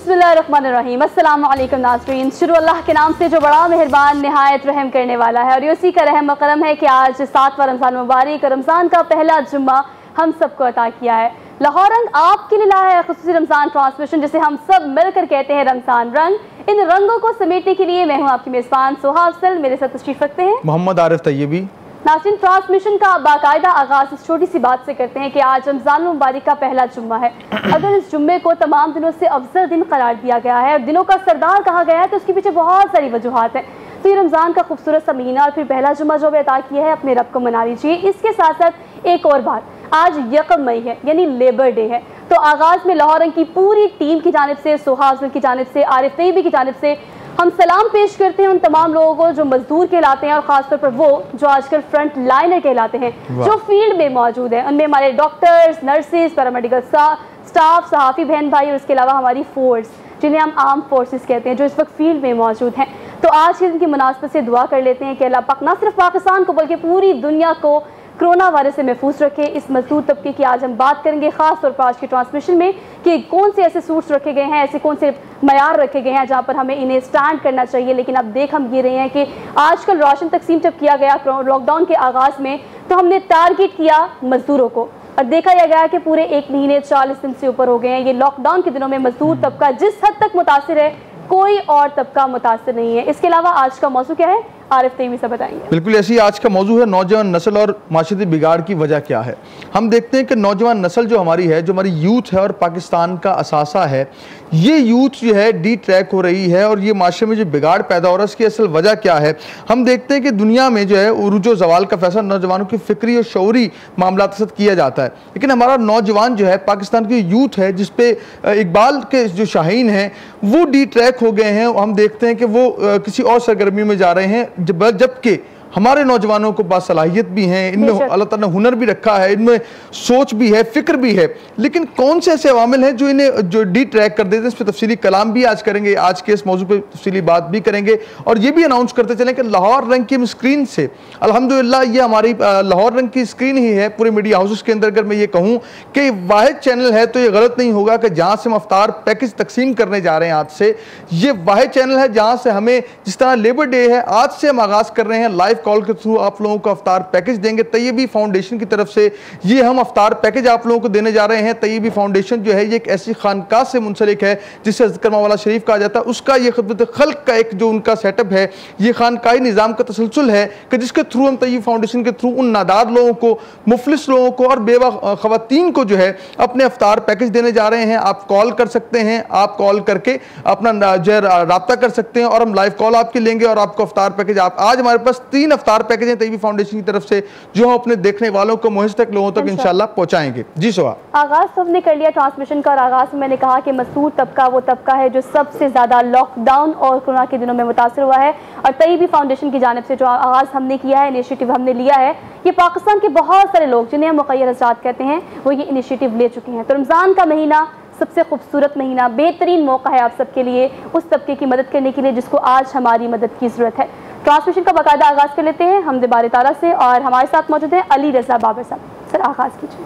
बिस्मिल्लाहिर्रहमानिर्रहीम। अस्सलाम वालेकुम नाज़रीन। शुरू अल्लाह के नाम से जो बड़ा मेहरबान नहायत रहम करने वाला है, और उसी का रहम करम है कि आज 7वां रमज़ान मुबारक, रमज़ान का पहला जुम्मा हम सबको अता किया है। लाहौर रंग आपके लिए लाया है खुसूसी रमज़ान ट्रांसमिशन, जिसे हम सब मिलकर कहते हैं रमज़ान रंग। इन रंगों को समेटने के लिए मैं हूँ आपकी मेज़बान सोहा अफजल। मेरे साथ तशरीफ़ रखते हैं मोहम्मद आरिफ तैयबी। नाज़रीन, ट्रांसमिशन का बाकायदा आगाज़ इस छोटी सी बात से करते हैं कि आज रमज़ान मुबारक का पहला जुम्मा है। अगर इस जुम्मे को तमाम दिनों से अफजल दिन करार दिया गया है और दिनों का सरदार कहा गया है, तो उसके पीछे बहुत सारी वजूहात हैं। तो ये रमज़ान का खूबसूरत सा महीना और फिर पहला जुम्मा जो भी अता किया है, अपने रब को मना लीजिए। इसके साथ साथ एक और बात, आज 1 मई है, यानी लेबर डे है। तो आगाज़ में लाहौर रंग की पूरी टीम की जानिब से, सोहा अफजल की जानिब से, आरिफ तैयबी की जानिब से हम सलाम पेश करते हैं उन तमाम लोगों को जो मजदूर कहलाते हैं, और ख़ासतौर पर वो जो आजकल फ्रंट लाइनर कहलाते हैं, जो फील्ड में मौजूद हैं। उनमें हमारे डॉक्टर्स, नर्सेज, पैरामेडिकल स्टाफ, सहाफ़ी बहन भाई, और उसके अलावा हमारी फोर्स जिन्हें हम आर्म फोर्सेस कहते हैं, जो इस वक्त फील्ड में मौजूद हैं। तो आज के दिन की मुनासबत से दुआ कर लेते हैं कि अल्लाह पाक न सिर्फ पाकिस्तान को बल्कि पूरी दुनिया को कोरोना वायरस से महफूज रखे। इस मजदूर तबके की आज हम बात करेंगे, ख़ास तौर पर आज की ट्रांसमिशन में, कि कौन से ऐसे सूट्स रखे गए हैं, ऐसे कौन से मयार रखे गए हैं जहाँ पर हमें इन्हें स्टैंड करना चाहिए। लेकिन अब देख हम ये रहे हैं कि आजकल राशन तकसीम जब किया गया लॉकडाउन के आगाज़ में, तो हमने टारगेट किया मजदूरों को, और देखा यह गया कि पूरे 1 महीने 40 दिन से ऊपर हो गए हैं। ये लॉकडाउन के दिनों में मजदूर तबका जिस हद तक मुतासिर है, कोई और तबका मुतासिर नहीं है। इसके अलावा आज का मौजू क्या है, आरिफ तैयबी से बताएंगे। बिल्कुल ऐसी आज का मौजू है नौजवान नस्ल और माशरती बिगाड़ की वजह क्या है। हम देखते हैं कि नौजवान नस्ल जो हमारी है, जो हमारी यूथ है और पाकिस्तान का असासा है, ये यूथ जो है डी ट्रैक हो रही है, और ये माशरे में जो बिगाड़ पैदा हो रहा है उसकी असल वजह क्या है। हम देखते हैं कि दुनिया में जो है उरूज ज़वाल का फैसला नौजवानों की फ़िक्री और शऊरी मामला के साथ किया जाता है, लेकिन हमारा नौजवान जो है, पाकिस्तान की यूथ है, जिसपे इकबाल के जो शाहीन हैं वो डी ट्रैक हो गए हैं। हम देखते हैं कि वो किसी और सरगर्मी में जा रहे हैं, जबकि हमारे नौजवानों को बासलाहियत भी हैं, इनमें अल्लाह ताला ने हुनर भी रखा है, इनमें सोच भी है, फिक्र भी है, लेकिन कौन से ऐसे अवामिल हैं जो इन्हें जो डी ट्रैक कर देते हैं। इस पर तफसीली कलाम भी आज करेंगे, आज के इस मौजू पर तफसीली बात भी करेंगे, और ये भी अनाउंस करते चलें कि लाहौर रंग की स्क्रीन से अल्हम्दुलिल्लाह ये हमारी लाहौर रंग की स्क्रीन ही है पूरे मीडिया हाउसेस के अंदर। अगर मैं ये कहूँ कि वाहिद चैनल है, तो ये गलत नहीं होगा कि जहाँ से हम अफ्तार पैकेज तकसीम करने जा रहे हैं आज से, ये वाहिद चैनल है जहाँ से हमें, जिस तरह लेबर डे है, आज से हम आगाज़ कर रहे हैं लाइव कॉल के थ्रू आप लोगों को अफ्तार पैकेज देंगे। तैयबी फाउंडेशन की तरफ से ये हम अफ्तार पैकेज आप लोगों को देने जा रहे हैं। तैयबी फाउंडेशन जो है ये एक ऐसी खानका से मुंसलिक है जिसे हज़रत करमावाला शरीफ कहा जाता है। उसका ये खिदमत खल्क का एक जो उनका सेटअप है, ये खानकाई निज़ाम का तसलसल है कि जिसके थ्रू हम तैयबी फाउंडेशन के थ्रू उन नादार लोगों को, मुफलिस लोगों को और बेवा ख़वातीन को जो है अपने अफ्तार पैकेज देने जा रहे हैं। आप कॉल कर सकते हैं, आप कॉल करके अपना जो है राब्ता कर सकते हैं, और हम लाइव कॉल आपके लेंगे और आपको अफ्तार पैकेज आज हमारे पास 3 अफ्तार पैकेज हैं तैयबी फाउंडेशन की तरफ से, जो हम अपने देखने वालों को मुहिज तक लोगों तक इंशाल्लाह पहुंचाएंगे। जी सोहा, आगाज तो हमने कर लिया ट्रांसमिशन का, और आगाज में मैंने कहा कि मजदूर तबका वो तबका है जो सबसे ज्यादा लॉकडाउन और कोरोना के दिनों में मुतासर हुआ है, और तैयबी फाउंडेशन की जानिब से जो आगाज हमने किया है, इनिशिएटिव हमने लिया है, ये पाकिस्तान के बहुत सारे लोग जिन्हें हम मुक़य्यद हज़रात कहते हैं, वो ये इनिशिएटिव ले चुके हैं। तो रमज़ान का महीना सबसे खूबसूरत महीना, बेहतरीन मौका है आप सबके लिए, उस तबके की मदद करने के लिए जिसको आज हमारी मदद की ज़रूरत है। ट्रांसमिशन का बाकायदा आगाज़ कर लेते हैं हम बारे तारा से, और हमारे साथ मौजूद हैं अली रज़ा बाबर साहब। सर आगाज़ कीजिए।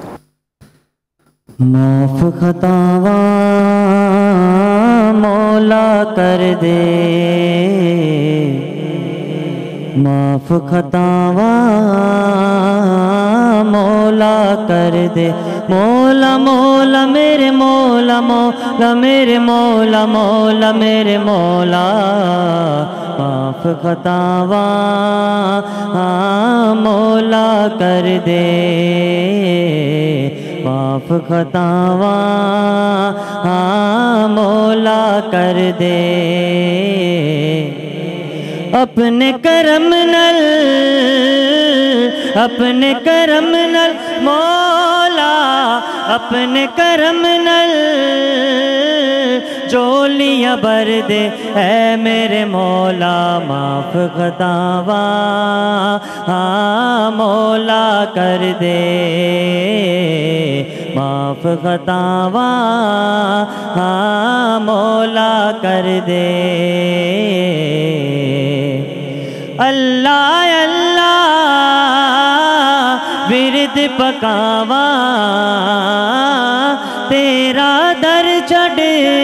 माफ़ खतावा मौला कर दे, माफ़ खतावा मौला कर दे, मौला मौला मेरे मौला, मौला मेरे मौला, मौला मेरे मौला, माफ़ खतावा मौला कर दे, माफ़ खतावा मौला कर दे, अपने करम नल, अपने करम नल मौला, अपने करम नल जोलियाँ भर दे ऐ मेरे मौला, माफ़ खतावा मौला कर दे, माफ़ खतावा मौला कर दे। अल्लाह अल्लाह विरद पकावा, تیرا در چھڑ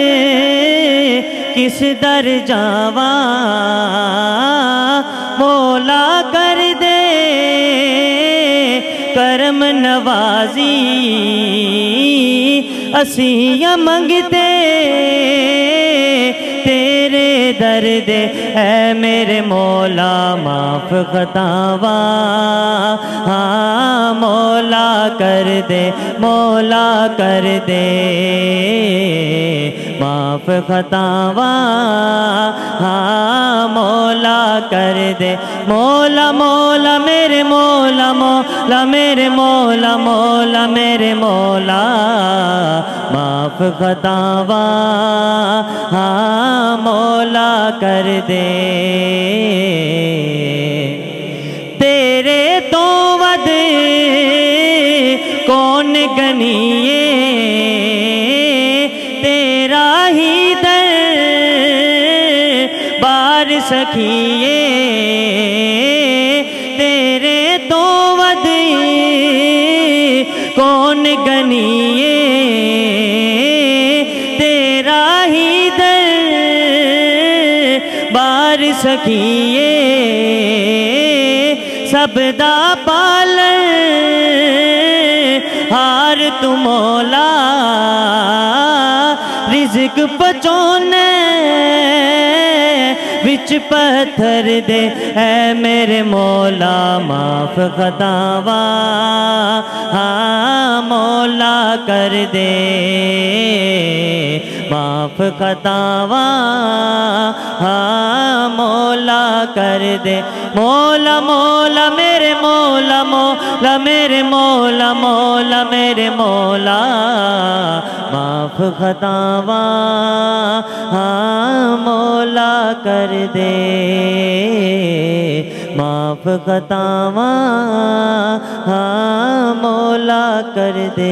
کس در جاواں مولا کر دے کرم نوازی اسیاں منگتے تیرے در دے اے میرے مولا معاف خطاواں ہاں مولا کر دے مولا کر دے معاف خطاواں ہاں مولا کر دے مولا مولا میرے مولا مولا میرے مولا مولا میرے مولا معاف خطاواں ہاں مولا کر دے تیرے تو ود کون گنیے تیرا ہی در بار سکھیے تیرے تو ود کون گنیے تیرا ہی در بار سکھیے سب دا پالن ہار تو مولا رزق پچونے وچ پتھر دے اے میرے مولا معاف خطاواں ہاں مولا کر دے معاف خطاواں ہاں مولا کر دے مولا مولا میرے مولا مولا میرے مولا مولا میرے مولا معاف خطاواں ہاں مولا کر دے معاف خطاواں ہاں مولا کر دے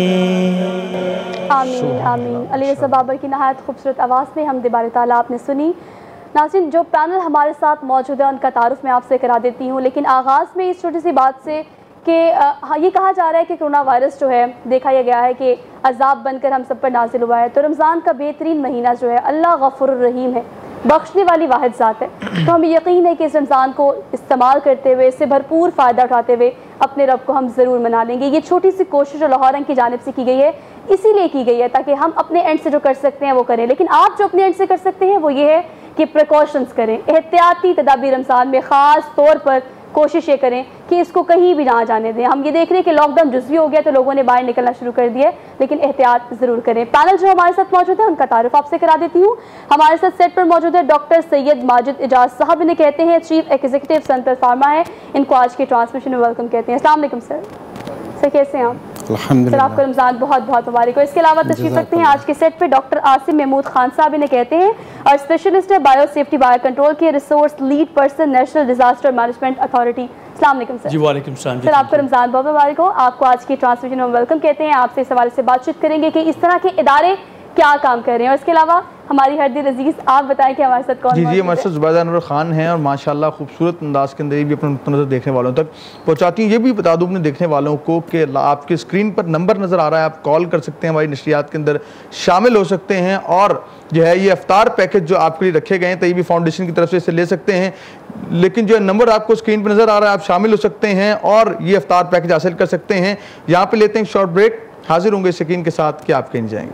آمین آمین۔ علی رضا بابر کی نہایت خوبصورت آواز میں حمد باری تعالیٰ آپ نے سنی۔ ناظرین جو پینل ہمارے ساتھ موجود ہے ان کا تعارف میں آپ سے کرا دیتی ہوں، لیکن آغاز میں اس چھوٹی سی بات سے کہ یہ کہا جا رہا ہے کہ کرونا وائرس جو ہے دیکھا یہ گیا ہے کہ عذاب بن کر ہم سب پر نازل ہوا ہے، تو رمضان کا بہترین مہینہ جو ہے اللہ غفور الرحیم ہے، بخشنے والی واحد ذات ہے، تو ہمیں یقین ہے کہ اس رمضان کو استعمال کرتے ہوئے اس سے بھرپور فائدہ اٹھاتے ہوئے اپنے رب کو ہم ضرور منا لیں گے۔ یہ چھوٹی سی کوشش جو لاہور رنگ کی جانب سے کی گئی ہے اسی لیے کی گئی ہے تاکہ ہم اپنے اینڈ سے جو کر سکتے ہیں وہ کریں، لیکن آپ جو اپنے اینڈ سے کر سکتے ہیں وہ یہ ہے کہ پریکاشنز کریں، احتیاطی تدابیر رمضان میں خاص طور پر کوشش یہ کریں کہ اس کو کہیں بھی نہ جانے دیں۔ ہم یہ دیکھ رہے ہیں کہ لاک ڈاؤن جزوی ہو گیا تو لوگوں نے باہر نکلنا شروع کر دیا، لیکن احتیاط ضرور کریں۔ پینل جو ہمارے ساتھ موجود ہے ان کا تعارف آپ سے کرا دیتی ہوں۔ ہمارے ساتھ سیٹ پر موجود ہے ڈاکٹر سید ماجد اعجاز صاحب، انہیں کہتے ہیں چیف ایگزیکٹو سنپل فارما ہے، ان کو آج کی ٹرانسمیشن میں ویلکم کہتے ہیں۔ السلام علیکم سر، کیسے ہیں آپ؟ سر آپ کو رمضان بہت بہت مبارک ہو۔ اس کے علاوہ تشریف رکھتے ہیں آج کے سیٹ پہ ڈاکٹر عاصم محمود خان صاحب، انہیں کہتے ہیں اور اسپیشلسٹ ہے بایو سیفٹی بایو کنٹرول کے resource lead person national disaster management authority. السلام علیکم سر۔ جی وعلیکم السلام۔ سر آپ کو رمضان بہت مبارک ہو، آپ کو آج کی ٹرانسمیشن میں ویلکم کہتے ہیں۔ آپ سے اس حوالے سے بات چیت کریں گے کہ اس طرح کے ادارے کیا کام کر رہے ہیں، اور اس کے علاوہ ہماری ہر دل عزیز آپ بتائیں کہ ہمارے ساتھ کون جی ہمارے ساتھ زبیدہ انور خان ہیں اور ماشاءاللہ خوبصورت انداز کے اندر یہ بھی اپنے نقطہ نظر دیکھنے والوں تک پہنچاتی ہیں۔ یہ بھی بتا دوں اپنے دیکھنے والوں کو کہ آپ کے اسکرین پر نمبر نظر آ رہا ہے، آپ کال کر سکتے ہیں، ہماری نشریات کے اندر شامل ہو سکتے ہیں، اور جو ہے یہ افطار پیکج جو آپ کے لیے رکھے گئے ہیں طیبی فاؤنڈیشن کی طرف سے اسے لے سکتے ہیں، لیکن جو نمبر آپ کو اسکرین پر نظر آ رہا ہے آپ شامل ہو سکتے ہیں اور یہ افطار پیکج حاصل کر سکتے ہیں۔ یہاں پہ لیتے ہیں شارٹ بریک، حاضر ہوں گے اس یقین کے ساتھ کہ آپ کہیں جائیں گے۔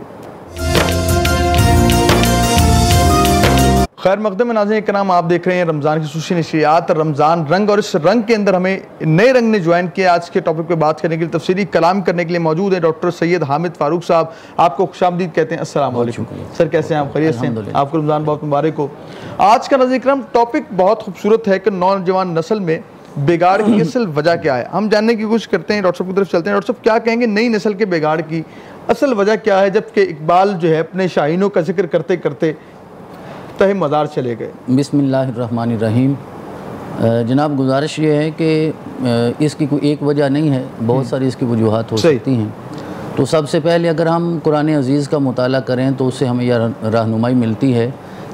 خیر مقدم ناظرین کرام، آپ دیکھ رہے ہیں رمضان کی خصوصی نشریات رمضان رنگ، اور اس رنگ کے اندر ہمیں نئے رنگ نے جوائن کیا۔ آج کے ٹاپک پہ بات کرنے کے لیے تفصیلی کلام کرنے کے لیے موجود ہیں ڈاکٹر سید حامد فاروق صاحب، آپ کو خوش آمدید کہتے ہیں۔ السلام علیکم سر، کیسے ہیں آپ؟ خیریت سے ہیں؟ آپ کو رمضان بہت مبارک ہو۔ آج کا ناظرین کرام ٹاپک بہت خوبصورت ہے کہ نوجوان نسل میں بگاڑ کی اصل وجہ کیا ہے، ہم جاننے کی کوشش کرتے ہیں۔ ڈاکٹر صاحب کی طرف چلتے ہیں۔ ڈاکٹر صاحب کیا کہیں گے نئی نسل کے بگاڑ کی اصل وجہ کیا ہے، جبکہ اقبال جو ہے اپنے شاہینوں کا ذکر کرتے کرتے تہ مزار چلے گئے؟ بسم اللہ الرحمن الرحیم۔ جناب گزارش یہ ہے کہ اس کی کوئی ایک وجہ نہیں ہے، بہت ساری اس کی وجوہات ہو سکتی ہیں۔ تو سب سے پہلے اگر ہم قرآن عزیز کا مطالعہ کریں تو اس سے ہمیں یہ رہنمائی ملتی ہے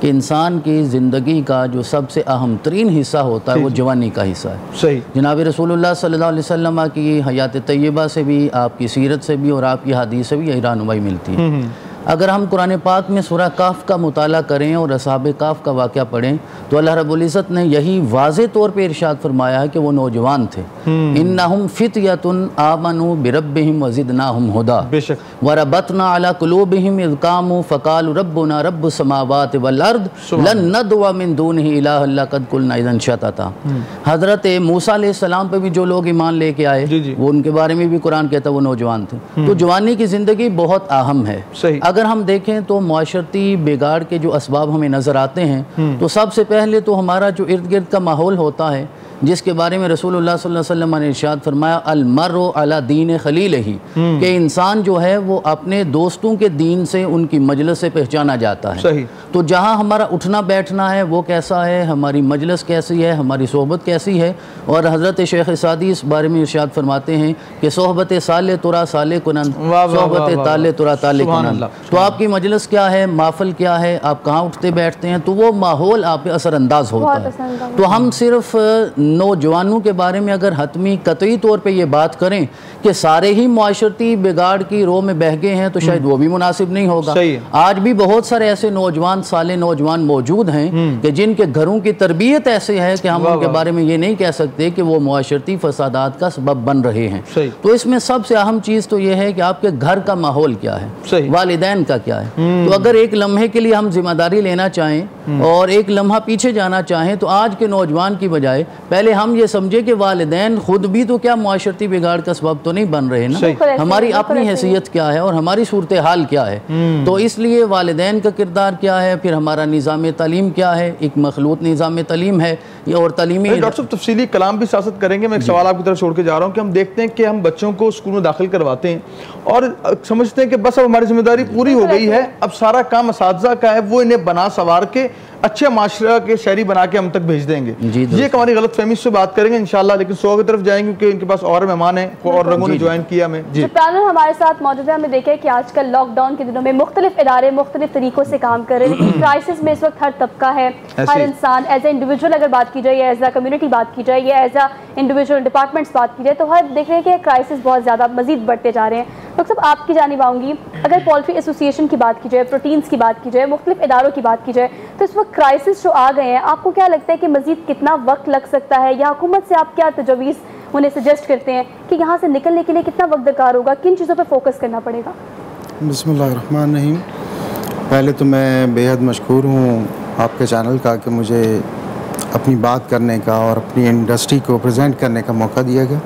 کہ انسان کی زندگی کا جو سب سے اہم ترین حصہ ہوتا ہے وہ جوانی کا حصہ ہے. صحیح. جناب رسول اللہ صلی اللہ علیہ وسلم کی حیات طیبہ سے بھی، آپ کی سیرت سے بھی اور آپ کی حدیث سے بھی یہی رہنمائی ملتی ہے. اگر ہم قرآن پاک میں سورہ کہف کا مطالعہ کریں اور اصحاب کہف کا واقعہ پڑھیں تو اللہ رب العزت نے یہی واضح طور پہ ارشاد فرمایا ہے کہ وہ نوجوان تھے. انہم فتیۃ آمنوا بربہم وزدناہم ہدی. بے شک. وربطنا علی قلوبہم اذ قاموا فقالوا ربنا رب السماوات والارض لن ندعو من دونہ الہا لقد قلنا اذا شططا. حضرت موسیٰ علیہ السلام پہ بھی جو لوگ ایمان لے کے آئے وہ ان کے بارے میں بھی قرآن کہتا ہے وہ نوجوان تھے. تو جوانی کی زندگی بہت اہم ہے. اگر ہم دیکھیں تو معاشرتی بگاڑ کے جو اسباب ہمیں نظر آتے ہیں تو سب سے پہلے تو ہمارا جو ارد گرد کا ماحول ہوتا ہے جس کے بارے میں رسول اللہ صلی اللہ علیہ وسلم نے ارشاد فرمایا المرء علی دین خلیلہ، کہ انسان جو ہے وہ اپنے دوستوں کے دین سے، ان کی مجلس سے پہچانا جاتا ہے. صحیح. تو جہاں ہمارا اٹھنا بیٹھنا ہے وہ کیسا ہے، ہماری مجلس کیسی ہے، ہماری صحبت کیسی ہے. اور حضرت شیخ سعدی اس بارے میں ارشاد فرماتے ہیں کہ صحبت صالح ترا صالح کنن، صحبت طالع ترا طالع کنن. تو آپ کی مجلس کیا ہے، محفل کیا ہے، آپ کہاں اٹھتے بیٹھتے ہیں، تو وہ ماحول آپ پہ اثر انداز ہوتا ہے. تو ہم صرف نوجوانوں کے بارے میں اگر حتمی قطعی طور پہ یہ بات کریں کہ سارے ہی معاشرتی بگاڑ کی رو میں بہہ گئے ہیں تو شاید وہ بھی مناسب نہیں ہوگا. آج بھی بہت سارے ایسے نوجوان صالح نوجوان موجود ہیں کہ جن کے گھروں کی تربیت ایسے ہے کہ ہم ان کے بارے میں یہ نہیں کہہ سکتے کہ وہ معاشرتی فسادات کا سبب بن رہے ہیں. تو اس میں سب سے اہم چیز تو یہ ہے کہ آپ کے گھر کا ماحول کیا ہے، والدین کا کیا ہے. تو اگر ایک لمحے کے لیے ہم ذمہ داری لینا چاہیں اور ایک لمحہ پیچھے جانا چاہیں تو آج کے نوجوان کی بجائے پہلے ہم یہ سمجھے کہ والدین خود بھی تو کیا معاشرتی بگاڑ کا سبب تو نہیں بن رہے نا، ہماری اپنی حیثیت کیا ہے اور ہماری صورتحال کیا ہے. تو اس لیے والدین کا کردار کیا ہے، پھر ہمارا نظام تعلیم کیا ہے، ایک مخلوط نظام تعلیم ہے اور تعلیمی. ڈاکٹر صاحب تفصیلی کلام بھی سیاست کریں گے. میں ایک سوال آپ کی طرف چھوڑ کے جا رہا ہوں کہ ہم دیکھتے ہیں کہ ہم بچوں کو اسکول میں داخل کرواتے ہیں اور سمجھتے ہیں کہ بس اب ہماری ذمہ داری پوری ہو گئی ہے، اب سارا کام اساتذہ کا ہے، وہ انہیں بنا سوار کے اچھے معاشرہ کے شہری بنا کے ہم تک بھیج دیں گے. یہ ایک ہماری غلط فہمی سے بات کریں گے انشاءاللہ، لیکن سو کی طرف جائیں گے کیونکہ ان کے پاس اور مہمان ہیں اور رنگوں نے جوائن کیا ہمیں. جو پینل ہمارے ساتھ موجود ہے، ہمیں دیکھیں کہ آج کل لاک ڈاؤن کے دنوں میں مختلف ادارے مختلف طریقوں سے کام کر رہے ہیں، لیکن کرائسس میں اس وقت ہر طبقہ ہے، ہر انسان ایز اے انڈیویجول اگر بات کی جائے یا ایز اے کمیونٹی بات کی جائے یا ایز اے انڈیویجول ڈپارٹمنٹس بات کی جائے تو ہر دیکھ رہے ہیں کہ کرائسس بہت زیادہ مزید بڑھتے جا رہے ہیں. ڈاکٹر صاحب آپ کی جانب آؤں گی، اگر پولٹری ایسوسیشن کی بات کی جائے، پروٹینز کی بات کی جائے، مختلف اداروں کی بات کی جائے تو اس وقت کرائسس جو آ گئے ہیں آپ کو کیا لگتا ہے کہ مزید کتنا وقت لگ سکتا ہے یا حکومت سے آپ کیا تجویز انہیں سجیسٹ کرتے ہیں کہ یہاں سے نکلنے کے لیے کتنا وقت درکار ہوگا، کن چیزوں پہ فوکس کرنا پڑے گا؟ بسم اللہ الرحمن الرحیم. پہلے تو میں بے حد مشکور ہوں آپ کے چینل کا کہ مجھے اپنی بات کرنے کا اور اپنی انڈسٹری کو پریزنٹ کرنے کا موقع دیا گیا.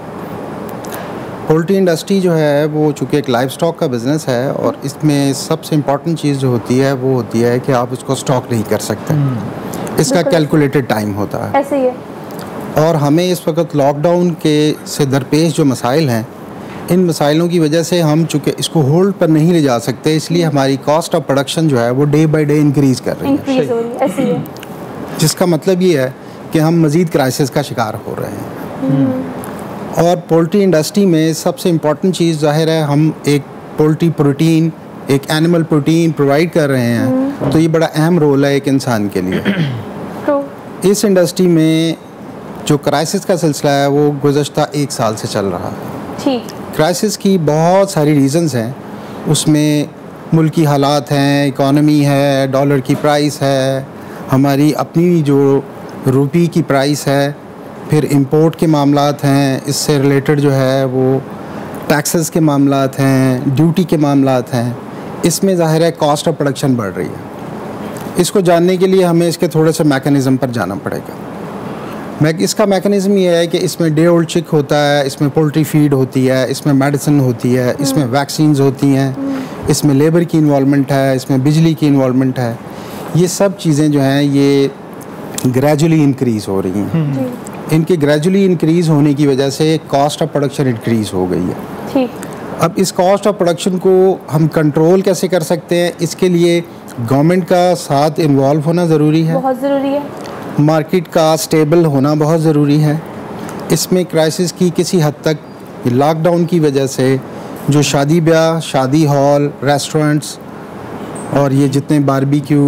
پولٹری انڈسٹری جو ہے وہ چونکہ ایک لائف سٹاک کا بزنس ہے اور اس میں سب سے امپورٹنٹ چیز جو ہوتی ہے وہ ہوتی ہے کہ آپ اس کو سٹاک نہیں کر سکتے، اس کا کیلکولیٹڈ ٹائم ہوتا ہے. ایسے ہی ہے. اور ہمیں اس وقت لاک ڈاؤن کے سے درپیش جو مسائل ہیں ان مسائلوں کی وجہ سے ہم چونکہ اس کو ہولڈ پر نہیں لے جا سکتے، اس لیے ہماری کاسٹ آف پروڈکشن جو ہے وہ ڈے بائی ڈے انکریز کر رہی ہے، جس کا مطلب یہ ہے کہ ہم مزید کرائسس کا شکار ہو رہے ہیں. اور پولٹری انڈسٹری میں سب سے امپورٹنٹ چیز ظاہر ہے ہم ایک پولٹری پروٹین، ایک اینیمل پروٹین پرووائڈ کر رہے ہیں، تو یہ بڑا اہم رول ہے ایک انسان کے لیے. اس انڈسٹری میں جو کرائسس کا سلسلہ ہے وہ گزشتہ 1 سال سے چل رہا ہے. کرائسس کی بہت ساری ریزنز ہیں، اس میں ملکی حالات ہیں، اکانومی ہے، ڈالر کی پرائس ہے، ہماری اپنی جو روپی کی پرائس ہے، پھر امپورٹ کے معاملات ہیں، اس سے ریلیٹڈ جو ہے وہ ٹیکسز کے معاملات ہیں، ڈیوٹی کے معاملات ہیں. اس میں ظاہر ہے کاسٹ آف پروڈکشن بڑھ رہی ہے. اس کو جاننے کے لیے ہمیں اس کے تھوڑے سے میکانزم پر جانا پڑے گا. اس کا میکانزم یہ ہے کہ اس میں ڈے اولڈ چک ہوتا ہے، اس میں پولٹری فیڈ ہوتی ہے، اس میں میڈیسن ہوتی ہے، اس میں ویکسینز ہوتی ہیں، اس میں لیبر کی انوالومنٹ ہے، اس میں بجلی کی انوالومنٹ ہے. یہ سب چیزیں جو ہیں یہ گریجولی انکریز ہو رہی ہیں. ان کے گریجولی انکریز ہونے کی وجہ سے کاسٹ آف پروڈکشن انکریز ہو گئی ہے. اب اس کاسٹ آف پروڈکشن کو ہم کنٹرول کیسے کر سکتے ہیں؟ اس کے لیے گورنمنٹ کا ساتھ انوالو ہونا ضروری ہے، بہت ضروری ہے. مارکیٹ کا اسٹیبل ہونا بہت ضروری ہے. اس میں کرائسس کی کسی حد تک لاک ڈاؤن کی وجہ سے جو شادی بیاہ، شادی ہال، ریسٹورنٹس اور یہ جتنے باربیکیو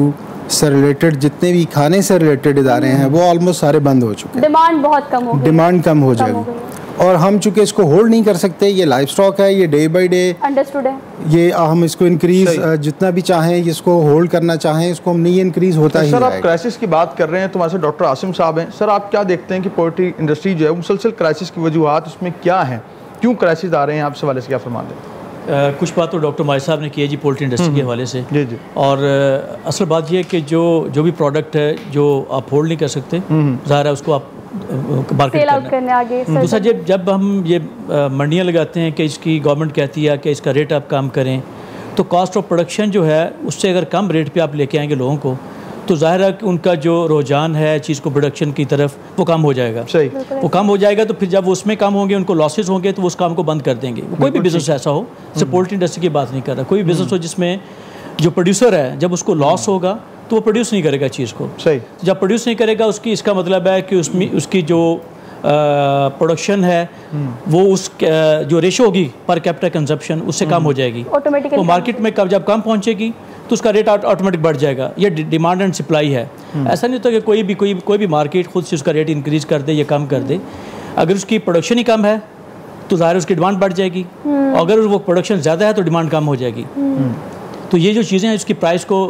سے ریلیٹڈ جتنے بھی کھانے سے ریلیٹڈ ادارے ہیں وہ آلموسٹ سارے بند ہو چکے ہیں. ڈیمانڈ بہت کم ہو گئی, ڈیمانڈ کم ہو جائے گی, اور ہم چونکہ اس کو ہولڈ نہیں کر سکتے, یہ لائف سٹاک ہے, یہ ڈے بائی ڈے انڈرسٹوڈ ہے, یہ ہم اس کو انکریز جتنا بھی چاہیں اس کو ہولڈ کرنا چاہیں اس کو ہم نہیں انکریز ہوتا ہی. سر آپ کرائسس کی بات کر رہے ہیں تو ہمارے ساتھ ڈاکٹر عاصم صاحب ہیں. سر آپ کیا دیکھتے ہیں کہ پولٹری انڈسٹری جو ہے مسلسل کرائسس کی وجوہات اس میں کیا ہیں, کیوں کرائسس آ رہے ہیں, آپ سے حوالے سے کیا فرما دیں؟ کچھ بات تو ڈاکٹر ماجد صاحب نے کی ہے جی پولٹری انڈسٹری کے حوالے سے, اور اصل بات یہ ہے کہ جو بھی پروڈکٹ ہے جو آپ ہولڈ نہیں کر سکتے, ظاہر ہے اس کو آپ مارکیٹ کرنا ہے. دوسرا جب ہم یہ منڈیاں لگاتے ہیں کہ اس کی گورنمنٹ کہتی ہے کہ اس کا ریٹ آپ کم کریں, تو کاسٹ آف پروڈکشن جو ہے اس سے اگر کم ریٹ پہ آپ لے کے آئیں گے لوگوں کو, تو ظاہر ہے کہ ان کا جو رجحان ہے چیز کو پروڈکشن کی طرف وہ کم ہو جائے گا. وہ کم ہو جائے گا تو پھر جب وہ اس میں کم ہوں گے, ان کو لاسز ہوں گے, تو وہ اس کام کو بند کر دیں گے. کوئی بھی بزنس ایسا ہو, جیسے پولٹری انڈسٹری کی بات نہیں کر رہا, کوئی بھی بزنس ہو جس میں جو پروڈیوسر ہے جب اس کو لاس ہوگا تو وہ پروڈیوس نہیں کرے گا چیز کو. جب پروڈیوس نہیں کرے گا اس کا مطلب ہے کہ اس کی جو پروڈکشن ہے وہ اس جو ریشو ہوگی پر کیپٹل کنزپشن اس سے کم ہو جائے گی. وہ مارکیٹ میں جب کم پہنچے گی تو اس کا ریٹ آٹومیٹک بڑھ جائے گا. یہ ڈیمانڈ اینڈ سپلائی ہے. ایسا نہیں ہوتا کہ کوئی بھی مارکیٹ خود سے اس کا ریٹ انکریز کر دے یا کم کر دے. اگر اس کی پروڈکشن ہی کم ہے تو ظاہر اس کی ڈیمانڈ بڑھ جائے گی, اور اگر وہ پروڈکشن زیادہ ہے تو ڈیمانڈ کم ہو جائے گی. تو یہ جو چیزیں ہیں اس کی پرائس کو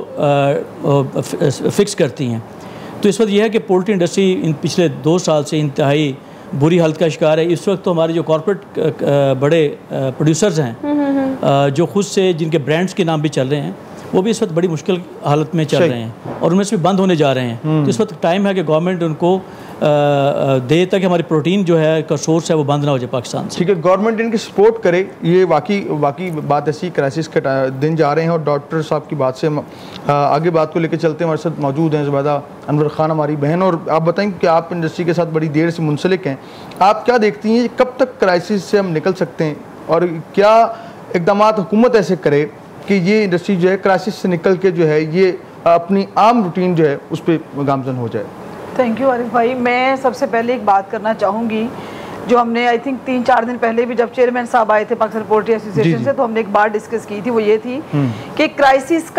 فکس کرتی ہیں. تو اس وقت یہ ہے کہ پولٹری انڈسٹری پچھلے 2 سال سے انتہائی بری حالت کا شکار ہے. اس وقت تو ہمارے جو کارپوریٹ بڑے پروڈیوسرز ہیں جو خود سے جن کے برانڈز کے نام بھی چل رہے ہیں, وہ بھی اس وقت بڑی مشکل حالت میں چل رہے ہیں, اور ان میں سے بھی بند ہونے جا رہے ہیں. تو اس وقت ٹائم ہے کہ گورنمنٹ ان کو دے تاکہ ہماری پروٹین جو ہے کا سورس ہے وہ بند نہ ہو جائے پاکستان سے. ٹھیک ہے, گورنمنٹ ان کی سپورٹ کرے. یہ واقعی بات ایسی کرائسس کے دن جا رہے ہیں, اور ڈاکٹر صاحب کی بات سے آگے بات کو لے کے چلتے ہیں. ہمارے ساتھ موجود ہیں زبیدہ انور خان ہماری بہن, اور آپ بتائیں کہ آپ انڈسٹری کے ساتھ بڑی دیر سے منسلک ہیں. آپ کیا دیکھتی ہیں کب تک کرائسس سے ہم نکل سکتے ہیں, اور کیا اقدامات حکومت ایسے کرے کہ یہ انڈسٹری جو ہے کرائسس سے نکل کے جو ہے یہ اپنی عام روٹین جو ہے اس پہ گامزن ہو جائے؟ تھینک یو عارف بھائی. میں سب سے پہلے ایک بات کرنا چاہوں گی, جو ہم نے آئی تھنک 3-4 دن پہلے بھی جب چیئرمین صاحب آئے تھے پاکستان پولٹری ایسوسی ایشن سے, تو ہم نے ایک بات ڈسکس کی تھی, وہ یہ تھی کہ کرائسس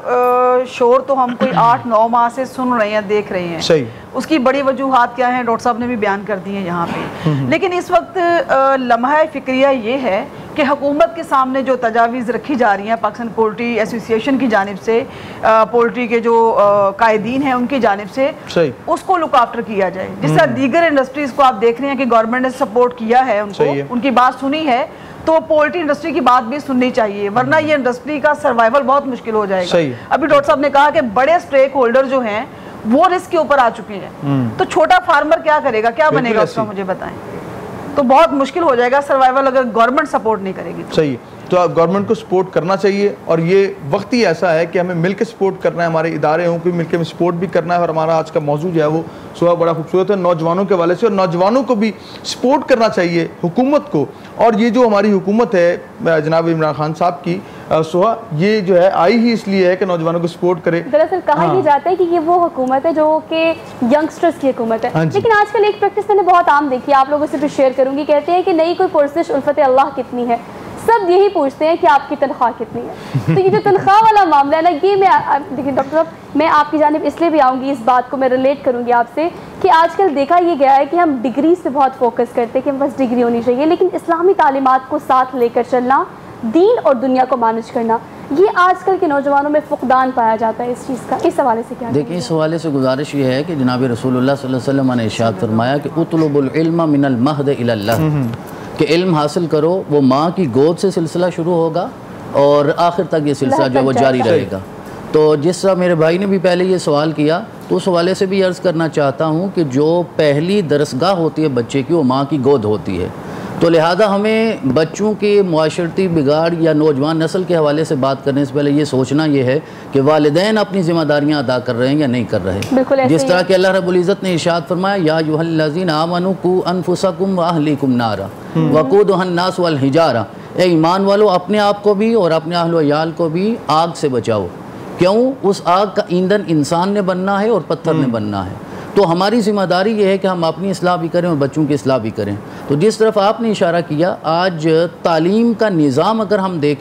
کا شور تو ہم کوئی 8-9 ماہ سے سن رہے ہیں, دیکھ رہے ہیں. اس کی بڑی وجوہات کیا ہیں ڈاکٹر صاحب نے بھی بیان کر دی ہیں یہاں پہ. لیکن اس وقت لمحہ فکریہ یہ ہے کہ حکومت کے سامنے جو تجاویز رکھی جا رہی ہیں پاکستان پولٹری ایسوسی ایشن کی جانب سے, پولٹری کے جو قائدین ہیں ان کی جانب سے, اس کو لک آفٹر کیا جائے. جس طرح دیگر انڈسٹریز کو آپ دیکھ رہے ہیں کہ گورنمنٹ نے سپورٹ کیا ہے ان کو, ان کی بات سنی ہے, تو پولٹری انڈسٹری کی بات بھی سننی چاہیے, ورنہ یہ انڈسٹری کا سروائیول بہت مشکل ہو جائے گا. ابھی ڈاکٹر صاحب نے کہا کہ بڑے اسٹیک ہولڈر جو ہیں وہ رسک کے اوپر آ چکے ہیں, تو چھوٹا فارمر کیا کرے گا, کیا بنے گا اس کا, مجھے بتائیں. تو بہت مشکل ہو جائے گا سروائیول اگر گورنمنٹ سپورٹ نہیں کرے گی. صحیح, تو گورنمنٹ کو سپورٹ کرنا چاہیے, اور یہ وقت ہی ایسا ہے کہ ہمیں مل کے سپورٹ کرنا ہے, ہمارے ادارے ہوں کہ مل کے سپورٹ بھی کرنا ہے. اور ہمارا آج کا موضوع جو ہے وہ سوہا بڑا خوبصورت ہے نوجوانوں کے حوالے سے, اور نوجوانوں کو بھی سپورٹ کرنا چاہیے حکومت کو. اور یہ جو ہماری حکومت ہے جناب عمران خان صاحب کی, سوہا یہ جو ہے آئی ہی اس لیے ہے کہ نوجوانوں کو سپورٹ کرے. دراصل کہا یہ جاتا ہے کہ یہ وہ حکومت ہے جو کہ ینگسٹرز کی حکومت ہے. لیکن آج کل ایک پریکٹس میں نے بہت عام دیکھی ہے, آپ لوگوں سے بھی شیئر کروں گی. کہتے ہیں کہ نئی کوئی پرسش الفت اللہ کتنی ہے, سب یہی پوچھتے ہیں کہ آپ کی تنخواہ کتنی ہے. تو یہ جو تنخواہ والا معاملہ ہے نا, یہ میں دیکھیں ڈاکٹر صاحب میں آپ کی جانب اس لیے بھی آؤں گی, اس بات کو میں ریلیٹ کروں گی آپ سے, کہ آج کل دیکھا یہ گیا ہے کہ ہم ڈگری سے بہت فوکس کرتے ہیں کہ ہم بس ڈگری ہونی چاہیے, لیکن اسلامی تعلیمات کو ساتھ لے کر چلنا, دین اور دنیا کو مینج کرنا, یہ آج کل کے نوجوانوں میں فقدان پایا جاتا ہے اس چیز کا. اس حوالے سے کیا دیکھیں, اس حوالے سے گزارش یہ ہے کہ جناب رسول اللہ صلی اللہ علیہ وسلم نے ارشاد فرمایا کہ اطلب العلم من المہد الی اللہ, کہ علم حاصل کرو, وہ ماں کی گود سے سلسلہ شروع ہوگا اور آخر تک یہ سلسلہ جو وہ جاری رہے گا. تو جس طرح میرے بھائی نے بھی پہلے یہ سوال کیا, تو اس حوالے سے بھی عرض کرنا چاہتا ہوں کہ جو پہلی درسگاہ ہوتی ہے بچے کی وہ ماں کی گود ہوتی ہے. تو لہذا ہمیں بچوں کے معاشرتی بگاڑ یا نوجوان نسل کے حوالے سے بات کرنے سے پہلے یہ سوچنا یہ ہے کہ والدین اپنی ذمہ داریاں ادا کر رہے ہیں یا نہیں کر رہے. جس طرح کہ اللہ رب العزت نے ارشاد فرمایا, یا ایھا الذین آمنوا قوا انفسکم واہلیکم نارا وقودھا الناس والحجارہ, اے ایمان والو اپنے آپ کو بھی اور اپنے اہل و عیال کو بھی آگ سے بچاؤ. کیوں؟ اس آگ کا ایندھن انسان نے بننا ہے اور پتھر نے بننا ہے. تو ہماری ذمہ داری یہ ہے کہ ہم اپنی اصلاح بھی کریں اور بچوں کی اصلاح بھی کریں. تو جس طرف آپ نے اشارہ کیا, آج تعلیم کا نظام اگر ہم دیکھیں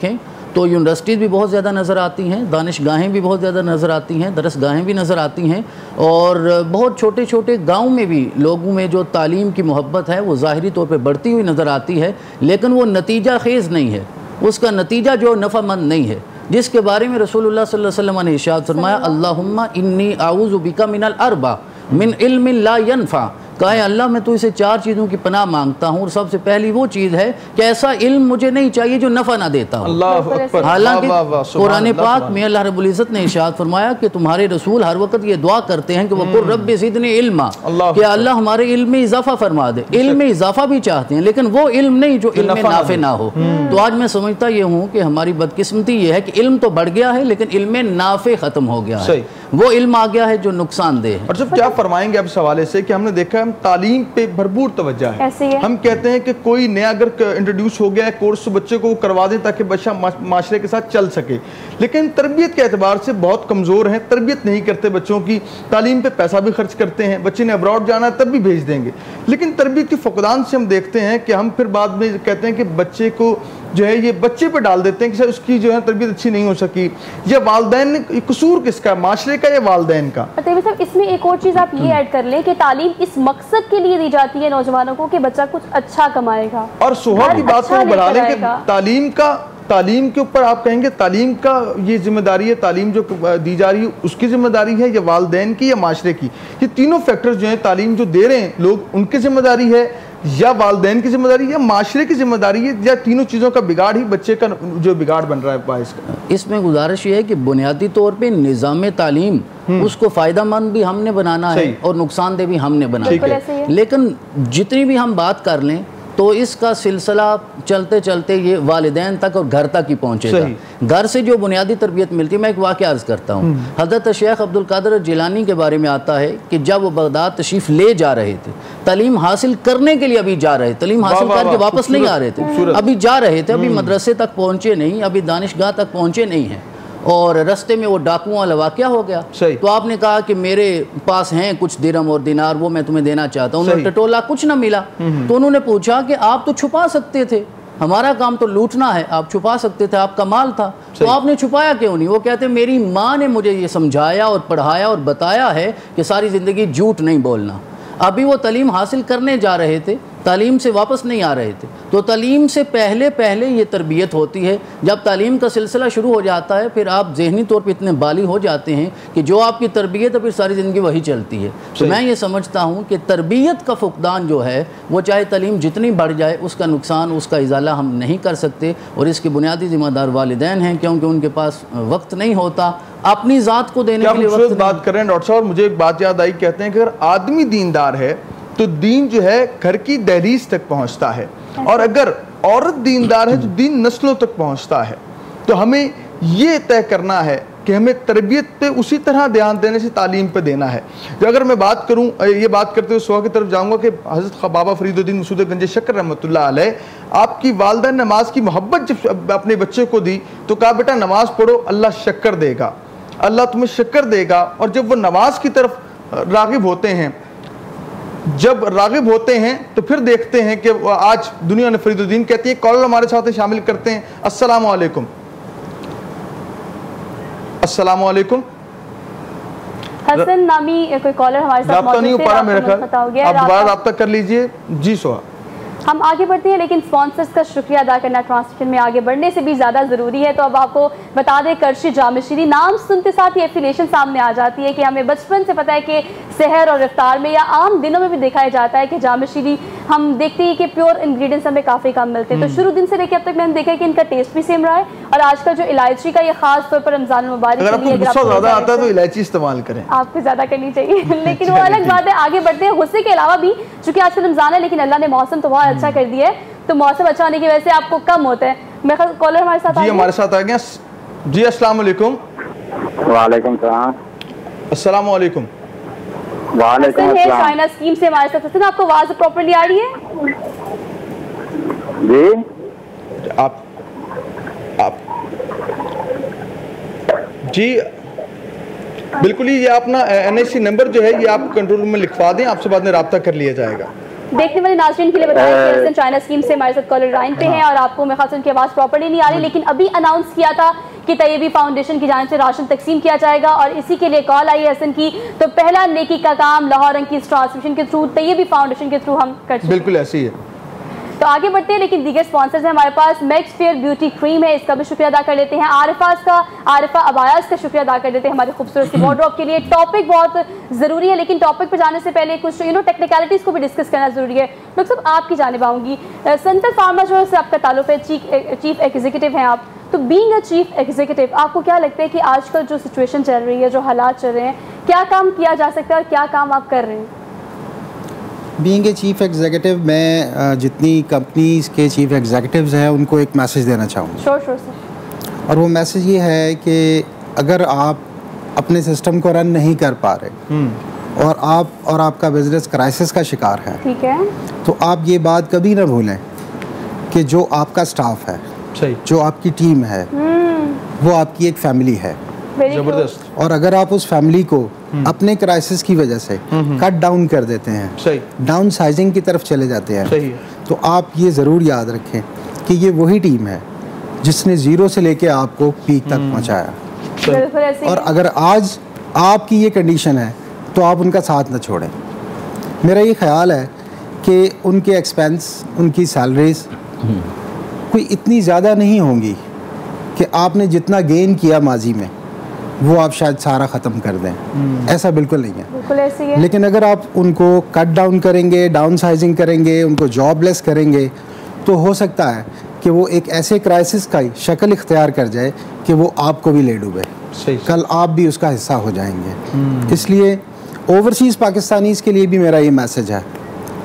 تو یونیورسٹیز بھی بہت زیادہ نظر آتی ہیں، دانشگاہیں بھی بہت زیادہ نظر آتی ہیں، درسگاہیں بھی نظر آتی ہیں، اور بہت چھوٹے چھوٹے گاؤں میں بھی لوگوں میں جو تعلیم کی محبت ہے وہ ظاہری طور پہ بڑھتی ہوئی نظر آتی ہے، لیکن وہ نتیجہ خیز نہیں ہے، اس کا نتیجہ جو نفع مند نہیں ہے، جس کے بارے میں رسول اللہ صلی اللہ علیہ وسلم نے ارشاد فرمایا اللہم انی اعوذ بک من الاربع من علم لا ینفع، کہا ہے اللہ میں تو اسے 4 چیزوں کی پناہ مانگتا ہوں، اور سب سے پہلی وہ چیز ہے کہ ایسا علم مجھے نہیں چاہیے جو نفع نہ دیتا ہو۔ اللہ اکبر۔ حالانکہ قرآن پاک میں اللہ رب العزت نے ارشاد فرمایا کہ تمہارے رسول ہر وقت یہ دعا کرتے ہیں کہ وَقُلْ رَبِّ زِدْنِي عِلْمًا، کہ اللہ ہمارے علم میں اضافہ فرما دے۔ علم میں اضافہ بھی چاہتے ہیں لیکن وہ علم نہیں جو علم میں نافع نہ ہو۔ تو آج میں سمجھتا یہ ہوں کہ ہماری بدقسمتی یہ ہے کہ علم تو بڑھ گیا ہے لیکن علم میں نافع ختم ہو گیا ہے، وہ علم آ گیا ہے جو نقصان دہ ہے۔ اور جب کیا فرمائیں گے آپ اس حوالے سے کہ ہم نے دیکھا ہم تعلیم پہ بھرپور توجہ ہے، ہم کہتے ہیں کہ کوئی نیا اگر انٹروڈیوس ہو گیا ہے کورس تو بچے کو کروا دیں تاکہ بچہ معاشرے کے ساتھ چل سکے، لیکن تربیت کے اعتبار سے بہت کمزور ہیں، تربیت نہیں کرتے بچوں کی، تعلیم پہ پیسہ بھی خرچ کرتے ہیں، بچے نے ابراڈ جانا ہے تب بھی بھیج دیں گے، لیکن تربیت کی فقدان سے ہم دیکھتے ہیں کہ ہم پھر بعد میں کہتے ہیں کہ بچے کو جو ہے یہ بچے پہ ڈال دیتے ہیں کہ اس کی جو ہے تربیت اچھی نہیں ہو سکی، یا والدین نے قصور کس کا، معاشرے کا یا والدین کا؟ طیب صاحب اس میں ایک اور چیز آپ یہ ایڈ کر لیں کہ تعلیم اس مقصد کے لیے دی جاتی ہے نوجوانوں کو کہ بچہ کچھ اچھا کمائے گا، اور سوہا کی بات کو بڑھا لیں کہ تعلیم کے اوپر آپ کہیں گے تعلیم کا یہ ذمہ داری ہے، تعلیم جو دی جا رہی ہے اس کی ذمہ داری ہے یا والدین کی یا معاشرے کی؟ یہ تینوں فیکٹرز جو ہیں تعلیم جو دے رہے ہیں لوگ ان کی ذمہ داری ہے یا والدین کی ذمہ داری ہے یا معاشرے کی ذمہ داری ہے، یا تینوں چیزوں کا بگاڑ ہی بچے کا جو بگاڑ بن رہا ہے باعث کا؟ اس میں گزارش یہ ہے کہ بنیادی طور پہ نظام تعلیم اس کو فائدہ مند بھی ہم نے بنانا ہے اور نقصان دہ بھی ہم نے بنانا ہے، لیکن جتنی بھی ہم بات کر لیں تو اس کا سلسلہ چلتے چلتے یہ والدین تک اور گھر تک ہی پہنچے گا۔ گھر سے جو بنیادی تربیت ملتی ہے، میں ایک واقعہ عرض کرتا ہوں، حضرت شیخ عبد القادر جیلانی کے بارے میں آتا ہے کہ جب وہ بغداد تشریف لے جا رہے تھے، تعلیم حاصل کرنے کے لیے ابھی جا رہے، تعلیم حاصل کر کے واپس نہیں آ رہے تھے، ابھی جا رہے تھے، ابھی مدرسے تک پہنچے نہیں، ابھی دانشگاہ تک پہنچے نہیں ہیں، اور رستے میں وہ ڈاکوؤں والا واقعہ ہو گیا۔ تو آپ نے کہا کہ میرے پاس ہیں کچھ درہم اور دینار، وہ میں تمہیں دینا چاہتا ہوں، انہوں نے ٹٹولا، کچھ نہ ملا، تو انہوں نے پوچھا کہ آپ تو چھپا سکتے تھے، ہمارا کام تو لوٹنا ہے، آپ چھپا سکتے تھے، آپ کا مال تھا، تو آپ نے چھپایا کیوں نہیں؟ وہ کہتے ہیں میری ماں نے مجھے یہ سمجھایا اور پڑھایا اور بتایا ہے کہ ساری زندگی جھوٹ نہیں بولنا۔ ابھی وہ تعلیم حاصل کرنے جا رہے تھے، تعلیم سے واپس نہیں آ رہے تھے، تو تعلیم سے پہلے یہ تربیت ہوتی ہے۔ جب تعلیم کا سلسلہ شروع ہو جاتا ہے پھر آپ ذہنی طور پہ اتنے بالی ہو جاتے ہیں کہ جو آپ کی تربیت ہے پھر ساری زندگی وہی چلتی ہے۔ تو میں یہ سمجھتا ہوں کہ تربیت کا فقدان جو ہے وہ چاہے تعلیم جتنی بڑھ جائے اس کا نقصان، اس کا ازالہ ہم نہیں کر سکتے، اور اس کے بنیادی ذمہ دار والدین ہیں، کیونکہ ان کے پاس وقت نہیں ہوتا اپنی ذات کو دینے کے لیے وقت۔ بات کر رہے ہیں ڈاکٹر صاحب، مجھے ایک بات یاد آئی، کہتے ہیں کہ اگر آدمی دیندار ہے تو دین جو ہے گھر کی دہلیز تک پہنچتا ہے، اور اگر عورت دیندار ہے تو دین نسلوں تک پہنچتا ہے۔ تو ہمیں یہ طے کرنا ہے کہ ہمیں تربیت پہ اسی طرح دھیان دینے سے تعلیم پہ دینا ہے۔ جو اگر میں بات کروں، یہ بات کرتے ہوئے سوا کی طرف جاؤں گا کہ حضرت بابا فرید الدین مسعود گنج شکر رحمۃ اللہ علیہ، آپ کی والدہ نے نماز کی محبت جب اپنے بچے کو دی تو کہا بیٹا نماز پڑھو، اللہ شکر دے گا، اللہ تمہیں شکر دے گا۔ اور جب وہ نماز کی طرف راغب ہوتے ہیں، تو پھر دیکھتے ہیں کہ آج دنیا نے فرید الدین کہتی ہے، کالر ہمارے ساتھ شامل کرتے ہیں۔ السلام علیکم۔ السلام علیکم۔ حسن نامی کوئی کالر ہمارے ساتھ رابطہ نہیں ہو پا رہا میرا خیال، آپ دوبارہ رابطہ کر لیجئے۔ جی سوا ہم آگے بڑھتے ہیں، لیکن سپانسرز کا شکریہ ادا کرنا ٹرانسمیشن میں آگے بڑھنے سے بھی زیادہ ضروری ہے۔ تو اب آپ کو بتا دیں کرشی جامع شیریں نام سنتے ساتھ یہ ایفیلیشن سامنے آ جاتی ہے کہ ہمیں بچپن سے پتہ ہے کہ سحر اور افطار میں یا عام دنوں میں بھی دیکھا جاتا ہے کہ جامع شیریں ہم دیکھتے ہیں کہ پیور انگریڈینٹس ہمیں کافی کم ملتے ہیں۔ تو شروع دن سے لے کے اب تک میں نے دیکھا کہ ان کا ٹیسٹ بھی سیم رہا ہے، اور آج کل جو الائچی کا یہ خاص طور پر رمضان المبارک کے لیے اگر آپ کو غصہ زیادہ آتا ہے تو الائچی استعمال کریں، آپ کو زیادہ کرنی چاہیے، لیکن وہ الگ بات ہے۔ آگے بڑھتے ہیں، غصے کے علاوہ بھی چونکہ آج کل رمضان ہے لیکن اللہ نے موسم تو بہت اچھا کر دیا ہے، تو موسم اچھا ہونے کی وجہ سے آپ کو کم ہوتا ہے۔ میں کالر ہمارے ساتھ جی ہمارے ساتھ آ گیا۔ جی السلام علیکم۔ وعلیکم السلام۔ السلام علیکم۔ وعلیکم السلام۔ چائنا اسکیم سے ہمارے ساتھ حسن، آپ کو آواز پراپرلی آ رہی ہے؟ جی آپ جی بالکل ہی، یہ اپنا NIC نمبر جو ہے یہ آپ کنٹرول روم میں لکھوا دیں، آپ سے بعد میں رابطہ کر لیا جائے گا۔ देखने वाले नाज़रीन के लिए बताएं कि हसन चाइना स्कीम से हमारे साथ कॉलर लाइन पे हैं और आपको मेरे ख्याल से उनकी आवाज़ प्रॉपर्ली नहीं आ रही, लेकिन अभी अनाउंस किया था कि तैयबी फाउंडेशन की जानिब से राशन तकसीम किया जाएगा और इसी के लिए कॉल आई हसन की। तो पहला नेकी का काम लाहौर रंग की इस ट्रांसमिशन के थ्रू तैयबी फाउंडेशन के थ्रू हम कर चुके हैं। बिल्कुल ऐसी है। तो आगे बढ़ते हैं, लेकिन दीगर स्पॉन्सर्स हैं हमारे पास। मैक्स फेयर ब्यूटी क्रीम है, इसका भी शुक्रिया अदा कर लेते हैं। आरिफा अबायास का शुक्रिया अदा कर देते हैं हमारे खूबसूरत सी वार्डरोब के लिए। टॉपिक बहुत ज़रूरी है, लेकिन टॉपिक पर जाने से पहले कुछ टेक्निकलिटीज़ को भी डिस्कस करना ज़रूरी है। डॉक्टर साहब आपकी जानिब आऊँगी, सनतर फार्मा जो से आपका ताल्लुक है, चीफ एग्जीक्यूटिव हैं आप, तो बीइंग अ चीफ एग्जीक्यूटिव आपको क्या लगता है कि आजकल जो सिचुएशन चल रही है, जो हालात चल रहे हैं, क्या काम किया जा सकता है और क्या काम आप कर रहे हैं? बीइंग ए चीफ एग्जीक्यूटिव, मैं जितनी कंपनीज के चीफ एग्जीक्यूटिव्स हैं उनको एक मैसेज देना चाहूँगा। Sure sir. और वो मैसेज ये है कि अगर आप अपने सिस्टम को रन नहीं कर पा रहे और आपका बिजनेस क्राइसिस का शिकार है, ठीक है, तो आप ये बात कभी ना भूलें कि जो आपका स्टाफ है, जो आपकी टीम है, वो आपकी एक फैमिली है। जबरदस्त। और अगर आप उस फैमिली को अपने क्राइसिस की वजह से कट डाउन कर देते हैं, डाउन साइजिंग की तरफ चले जाते हैं, तो आप ये ज़रूर याद रखें कि ये वही टीम है जिसने ज़ीरो से लेके आपको पीक तक पहुंचाया। और अगर आज आपकी ये कंडीशन है तो आप उनका साथ न छोड़ें। मेरा ये ख्याल है कि उनके एक्सपेंस, उनकी सैलरीज कोई इतनी ज़्यादा नहीं होंगी कि आपने जितना गेन किया माजी में वो आप शायद सारा ख़त्म कर दें। ऐसा बिल्कुल नहीं है, बिल्कुल ऐसी है। लेकिन अगर आप उनको कट डाउन करेंगे, डाउन साइजिंग करेंगे, उनको जॉबलेस करेंगे, तो हो सकता है कि वो एक ऐसे क्राइसिस का शक्ल इख्तियार कर जाए कि वो आपको भी ले डूबे, कल आप भी उसका हिस्सा हो जाएंगे। इसलिए ओवरसीज़ पाकिस्तानीज़ के लिए भी मेरा ये मैसेज है।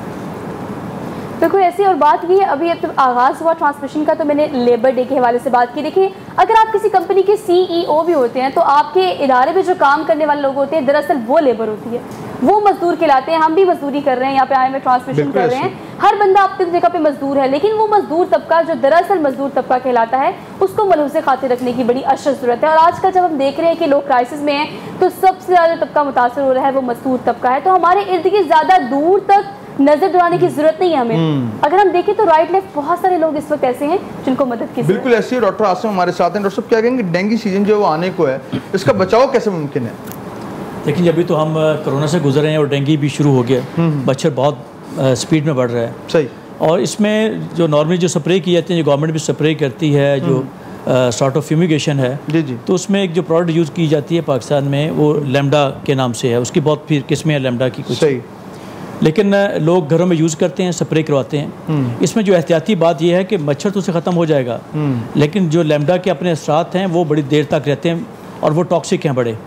बिल्कुल ऐसी। और बात ये, अभी अब आगाज़ हुआ ट्रांसमिशन का, तो मैंने लेबर डे के हवाले से बात की। देखिए, अगर आप किसी कंपनी के CEO भी होते हैं तो आपके इदारे में जो काम करने वाले लोग होते हैं, दरअसल वो लेबर होती है, वो मजदूर कहलाते हैं। हम भी मजदूरी कर रहे हैं, यहाँ पे आए में ट्रांसमिशन कर रहे हैं, हर बंदा अपनी जगह पे मजदूर है, लेकिन वो मजदूर तबका जो दरअसल मजदूर तबका कहलाता है, उसको मलहूज़े खातिर रखने की बड़ी अशद ज़रूरत है। और आजकल जब हम देख रहे हैं कि लोग क्राइसिस में हैं, तो सबसे ज़्यादा तबका मुतासर हो रहा है वो मजदूर तबका है। तो हमारे इर्द गिर्द ज़्यादा दूर तक नजर दौड़ाने की जरूरत नहीं है हमें। अगर हम देखें तो राइट लेफ्ट बहुत सारे लोग इस वक्त ऐसे हैं जिनको मदद की। बिल्कुल ऐसे ही। डॉक्टर आसिम हमारे साथ हैं। डॉक्टर साहब क्या कहेंगे, डेंगू सीजन जो आने को है, इसका बचाव कैसे मुमकिन है? देखिए, अभी तो हम कोरोना से गुजर रहे हैं और डेंगू भी शुरू हो गया, मच्छर बहुत स्पीड में बढ़ रहा है। सही। और इसमें जो नॉर्मली जो स्प्रे की जाती है, जो गवर्नमेंट भी स्प्रे करती है, जो सॉर्ट ऑफ फ्यूमिगेशन है, जी, तो उसमें एक जो प्रोडक्ट यूज़ की जाती है पाकिस्तान में, वो लैम्डा के नाम से है। उसकी बहुत फिर किस्में हैं लैम्डा की कुछ। सही। लेकिन लोग घरों में यूज़ करते हैं, स्प्रे करवाते हैं। इसमें जो एहतियाती बात यह है कि मच्छर तो उसे ख़त्म हो जाएगा, लेकिन जो लैम्डा के अपने असरात हैं वो बड़ी देर तक रहते हैं और वो टॉक्सिक हैं बड़े।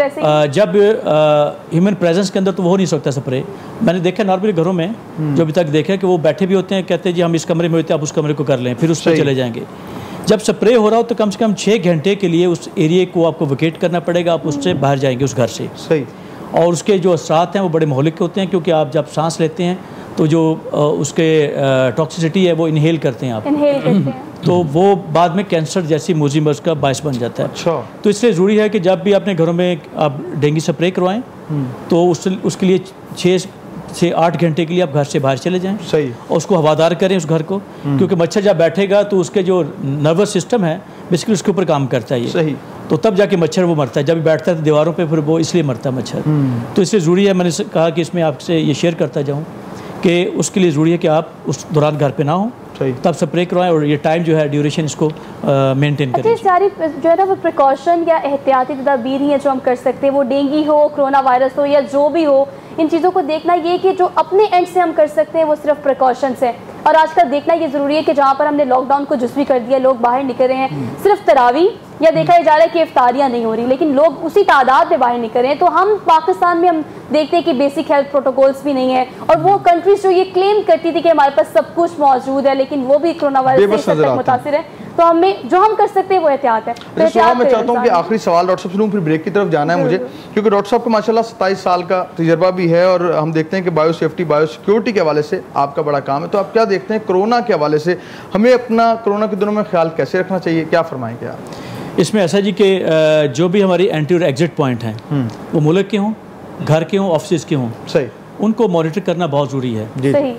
जब ह्यूमन प्रेजेंस के अंदर तो वो हो नहीं सकता स्प्रे। मैंने देखा नॉर्मली घरों में जो अभी तक देखा कि वो बैठे भी होते हैं, कहते हैं जी हम इस कमरे में होते हैं, आप उस कमरे को कर लें, फिर उस पर चले जाएंगे। जब स्प्रे हो रहा हो तो कम से कम 6 घंटे के लिए उस एरिए को आपको वेकेट करना पड़ेगा, आप उससे बाहर जाएंगे उस घर से। सही। और उसके जो असरात हैं वो बड़े महलिक होते हैं, क्योंकि आप जब सांस लेते हैं तो जो उसके टॉक्सिसिटी है वो इनहेल करते हैं आप, तो वो बाद में कैंसर जैसी मूजी मर्ज का बायस बन जाता है। अच्छा। तो इसलिए ज़रूरी है कि जब भी अपने घरों में आप डेंगू स्प्रे करवाएं तो उसके लिए 6 से 8 घंटे के लिए आप घर से बाहर चले जाएं। सही। और उसको हवादार करें उस घर को, क्योंकि मच्छर जब बैठेगा तो उसके जो नर्वस सिस्टम है बेसिकली उसके ऊपर काम करता है। सही। तो तब जाके मच्छर वो मरता है, जब बैठता है तो दीवारों पे फिर वो इसलिए मरता है मच्छर। तो इसलिए ज़रूरी है, मैंने कहा कि इसमें आपसे ये शेयर करता जाऊँ कि उसके लिए ज़रूरी है कि आप उस दौरान घर पे ना हो, तब स्प्रे करवाएं और ये टाइम जो है ड्यूरेशन इसको मेंटेन करें। सारी जो है ना वो प्रिकॉशन या एहतियाती तदाबीर ही है जो हम कर सकते हैं, वो डेंगू हो, कोरोना वायरस हो या जो भी हो, इन चीज़ों को देखना ये कि जो अपने एंड से हम कर सकते हैं वो सिर्फ प्रिकॉशंस है। और आजकल देखना ये ज़रूरी है कि जहाँ पर हमने लॉकडाउन को जुज़वी कर दिया, लोग बाहर निकल रहे हैं, सिर्फ तरावी या देखा जा रहा है कि इफ्तारियाँ नहीं हो रही, लेकिन लोग उसी तादाद में बाहर निकल रहे हैं। तो हम पाकिस्तान में हम देखते हैं कि बेसिक हेल्थ प्रोटोकॉल्स भी नहीं है, और वो कंट्रीज जो ये क्लेम करती थी कि हमारे पास सब कुछ मौजूद है, लेकिन वो भी कोरोना वायरस से मुतासिर है। तो हमें जो हम कर सकते हैं वो एहतियात है। तो मैं चाहता हूँ कि आखिरी सवाल डॉक्टर साहब से लूँ, फिर ब्रेक की तरफ जाना है मुझे, क्योंकि डॉक्टर साहब को माशाल्लाह 27 साल का तजर्बा भी है और हम देखते हैं कि बायो सेफ्टी, बायो सिक्योरिटी के हवाले से आपका बड़ा काम है। तो आप क्या देखते हैं कोरोना के हवाले से, हमें अपना कोरोना के दिनों में ख्याल कैसे रखना चाहिए, क्या फरमाएंगे आप? इसमें ऐसा जी कि जो भी हमारी एंट्री और एग्जिट पॉइंट हैं वो मुल्क के हों, घर के हों, ऑफिस के हों, सही, उनको मॉनिटर करना बहुत ज़रूरी है। सही।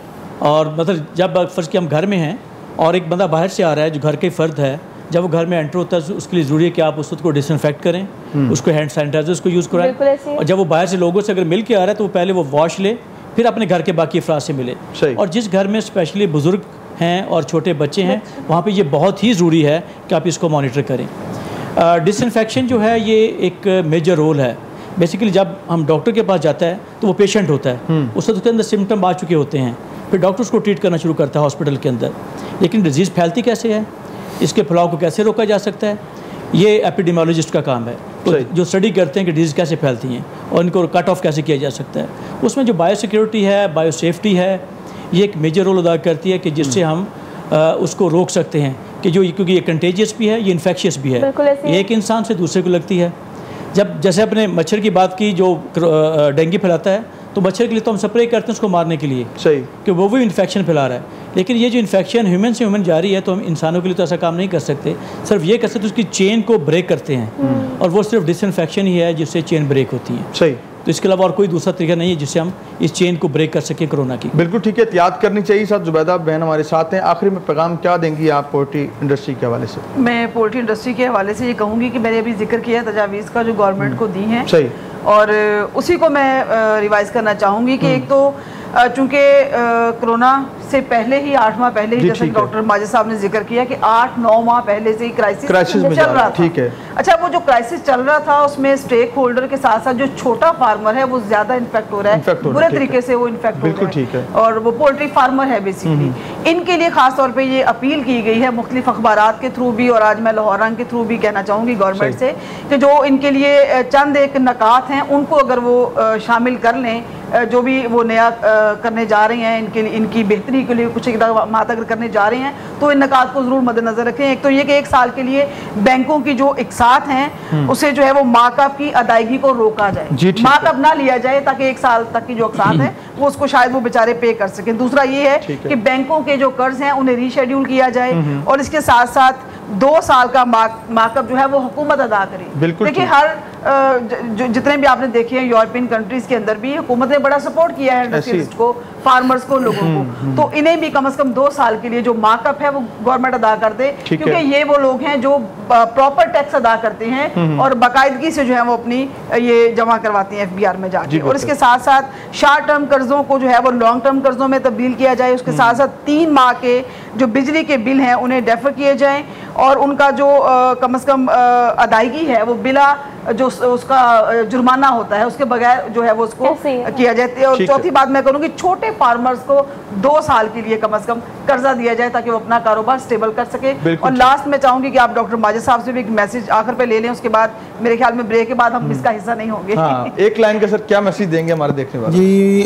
اور مطلب جب فرض کہ ہم گھر میں ہیں اور ایک بندہ باہر سے آ رہا ہے جو گھر کے فرد ہے، جب وہ گھر میں انٹر ہوتا ہے اس کے لیے ضروری ہے کہ آپ اس وقت کو ڈس انفیکٹ کریں، اس کو ہینڈ سینیٹائزر کو یوز کرائیں، اور جب وہ باہر سے لوگوں سے اگر مل کے آ رہا ہے تو وہ پہلے وہ واش لے، پھر اپنے گھر کے باقی افراد سے ملے. اور جس گھر میں اسپیشلی بزرگ ہیں اور چھوٹے بچے ہیں وہاں پہ یہ بہت ہی ضروری ہے کہ آپ اس کو مانیٹر کریں. ڈس انفیکشن جو ہے یہ ایک میجر رول ہے. بیسیکلی جب ہم ڈاکٹر کے پاس جاتا ہے تو وہ پیشنٹ ہوتا ہے، اس وقت اس کے اندر سمٹم آ چکے ہوتے ہیں، پھر ڈاکٹر اس کو ٹریٹ کرنا شروع کرتا ہے ہاسپٹل کے اندر. لیکن ڈیزیز پھیلتی کیسے ہے، اس کے پھیلاؤ کو کیسے روکا جا سکتا ہے، یہ ایپیڈیمیولوجسٹ کا کام ہے، جو اسٹڈی کرتے ہیں کہ ڈیزیز کیسے پھیلتی ہیں اور ان کو کٹ آف کیسے کیا جا سکتا ہے. اس میں جو بایو سیکیورٹی ہے، بایو سیفٹی ہے، یہ ایک میجر رول ادا کرتی ہے کہ جس سے ہم اس کو روک سکتے ہیں کہ جو کیونکہ یہ کنٹیجیس بھی ہے، یہ انفیکشیس بھی ہے، ایک انسان سے دوسرے کو لگتی ہے. جب جیسے اپنے مچھر کی بات کی جو ڈینگی پھیلاتا ہے تو مچھر کے لیے تو ہم سپرے کرتے ہیں اس کو مارنے کے لیے، کہ وہ بھی انفیکشن پھیلا رہا ہے. لیکن یہ جو انفیکشن ہیومن سے ہیومن جاری ہے تو ہم انسانوں کے لیے تو ایسا کام نہیں کر سکتے، صرف یہ کر سکتے اس کی چین کو بریک کرتے ہیں، اور وہ صرف ڈس انفیکشن ہی ہے جس سے چین بریک ہوتی ہے. تو اس کے علاوہ اور کوئی دوسرا طریقہ نہیں ہے جس سے ہم اس چین کو بریک کر سکیں کورونا کی. بالکل ٹھیک ہے، احتیاط کرنی چاہیے. ساتھ زبیدہ بہن ہمارے ساتھ ہیں. آخری میں پیغام کیا دیں گی آپ پولٹری انڈسٹری کے حوالے سے؟ میں پولٹری انڈسٹری کے حوالے سے یہ کہوں گی کہ میں نے ابھی ذکر کیا تجاویز کا جو گورنمنٹ کو دی ہیں، اور اسی کو میں ریوائز کرنا چاہوں گی کہ ایک تو چونکہ کرونا سے پہلے ہی 8 ماہ پہلے ہی جیسے ڈاکٹر ماجد صاحب نے ذکر کیا کہ 8-9 ماہ پہلے سے ہی کرائسس چل رہا تھا. اچھا وہ جو کرائسس چل رہا تھا اس میں اسٹیک ہولڈر کے ساتھ ساتھ جو چھوٹا فارمر ہے وہ زیادہ انفیکٹ ہو رہا ہے، برے طریقے سے وہ انفیکٹ ہو رہا ہے، اور وہ پولٹری فارمر ہے بیسیکلی. ان کے لیے خاص طور پہ یہ اپیل کی گئی ہے مختلف اخبارات کے تھرو بھی، اور آج میں لاہور رنگ کے تھرو بھی کہنا چاہوں گی گورنمنٹ سے کہ جو ان کے لیے چند ایک نکات ہیں ان کو اگر وہ شامل کر لیں، جو بھی وہ نیا کرنے جا رہے ہیں ان کی بہتری کے لیے کچھ اقدامات اگر کرنے جا رہے ہیں تو ان نکات کو ضرور مد نظر رکھیں. ایک تو یہ کہ 1 سال کے لیے بینکوں کی جو اقساط ہیں اسے جو ہے وہ مارک اپ کی ادائیگی کو روکا جائے، مارک اپ نہ لیا جائے تاکہ 1 سال تک کی جو اقساط ہیں وہ اس کو شاید وہ بیچارے پے کر سکیں. دوسرا یہ ہے کہ بینکوں کے جو قرض ہیں انہیں ری شیڈیول کیا جائے، اور اس کے ساتھ ساتھ 2 سال کا مارک اپ جو ہے وہ حکومت ادا کرے. دیکھیں ہر جتنے بھی آپ نے دیکھے ہیں یورپین کنٹریز کے اندر بھی حکومت نے بڑا سپورٹ کیا ہے انڈسٹریلسٹ کو، فارمرز کو، لوگوں کو. تو انہیں بھی کم از کم 2 سال کے لیے جو مارک اپ ہے وہ گورنمنٹ ادا کر دے، کیونکہ یہ وہ لوگ ہیں جو پراپر ٹیکس ادا کرتے ہیں اور باقاعدگی سے جو ہے وہ اپنی یہ جمع کرواتے ہیں FBR میں جا کے. اور اس کے ساتھ ساتھ شارٹ ٹرم قرضوں کو جو ہے وہ لانگ ٹرم قرضوں میں تبدیل کیا جائے. اس کے ساتھ ساتھ 3 ماہ کے جو بجلی کے بل ہیں انہیں ڈیفر کیے جائیں، اور ان کا جو کم از کم ادائیگی ہے وہ بلا جو اس کا جرمانہ ہوتا ہے اس کے بغیر جو ہے وہ اس کو کیا جائے. اور چوتھی بات میں کروں گی چھوٹے فارمرز کو 2 سال کے لیے کم از کم قرضہ دیا جائے تاکہ وہ اپنا کاروبار سٹیبل کر سکے. اور لاسٹ میں چاہوں گی کہ آپ ڈاکٹر ماجد صاحب سے بھی ایک میسج آخر پہ لے لیں، اس کے بعد میرے خیال میں بریک کے بعد ہم اس کا حصہ نہیں ہوں گے. ایک لائن کا سر کیا میسج دیں گے ہمارے دیکھنے والے؟ جی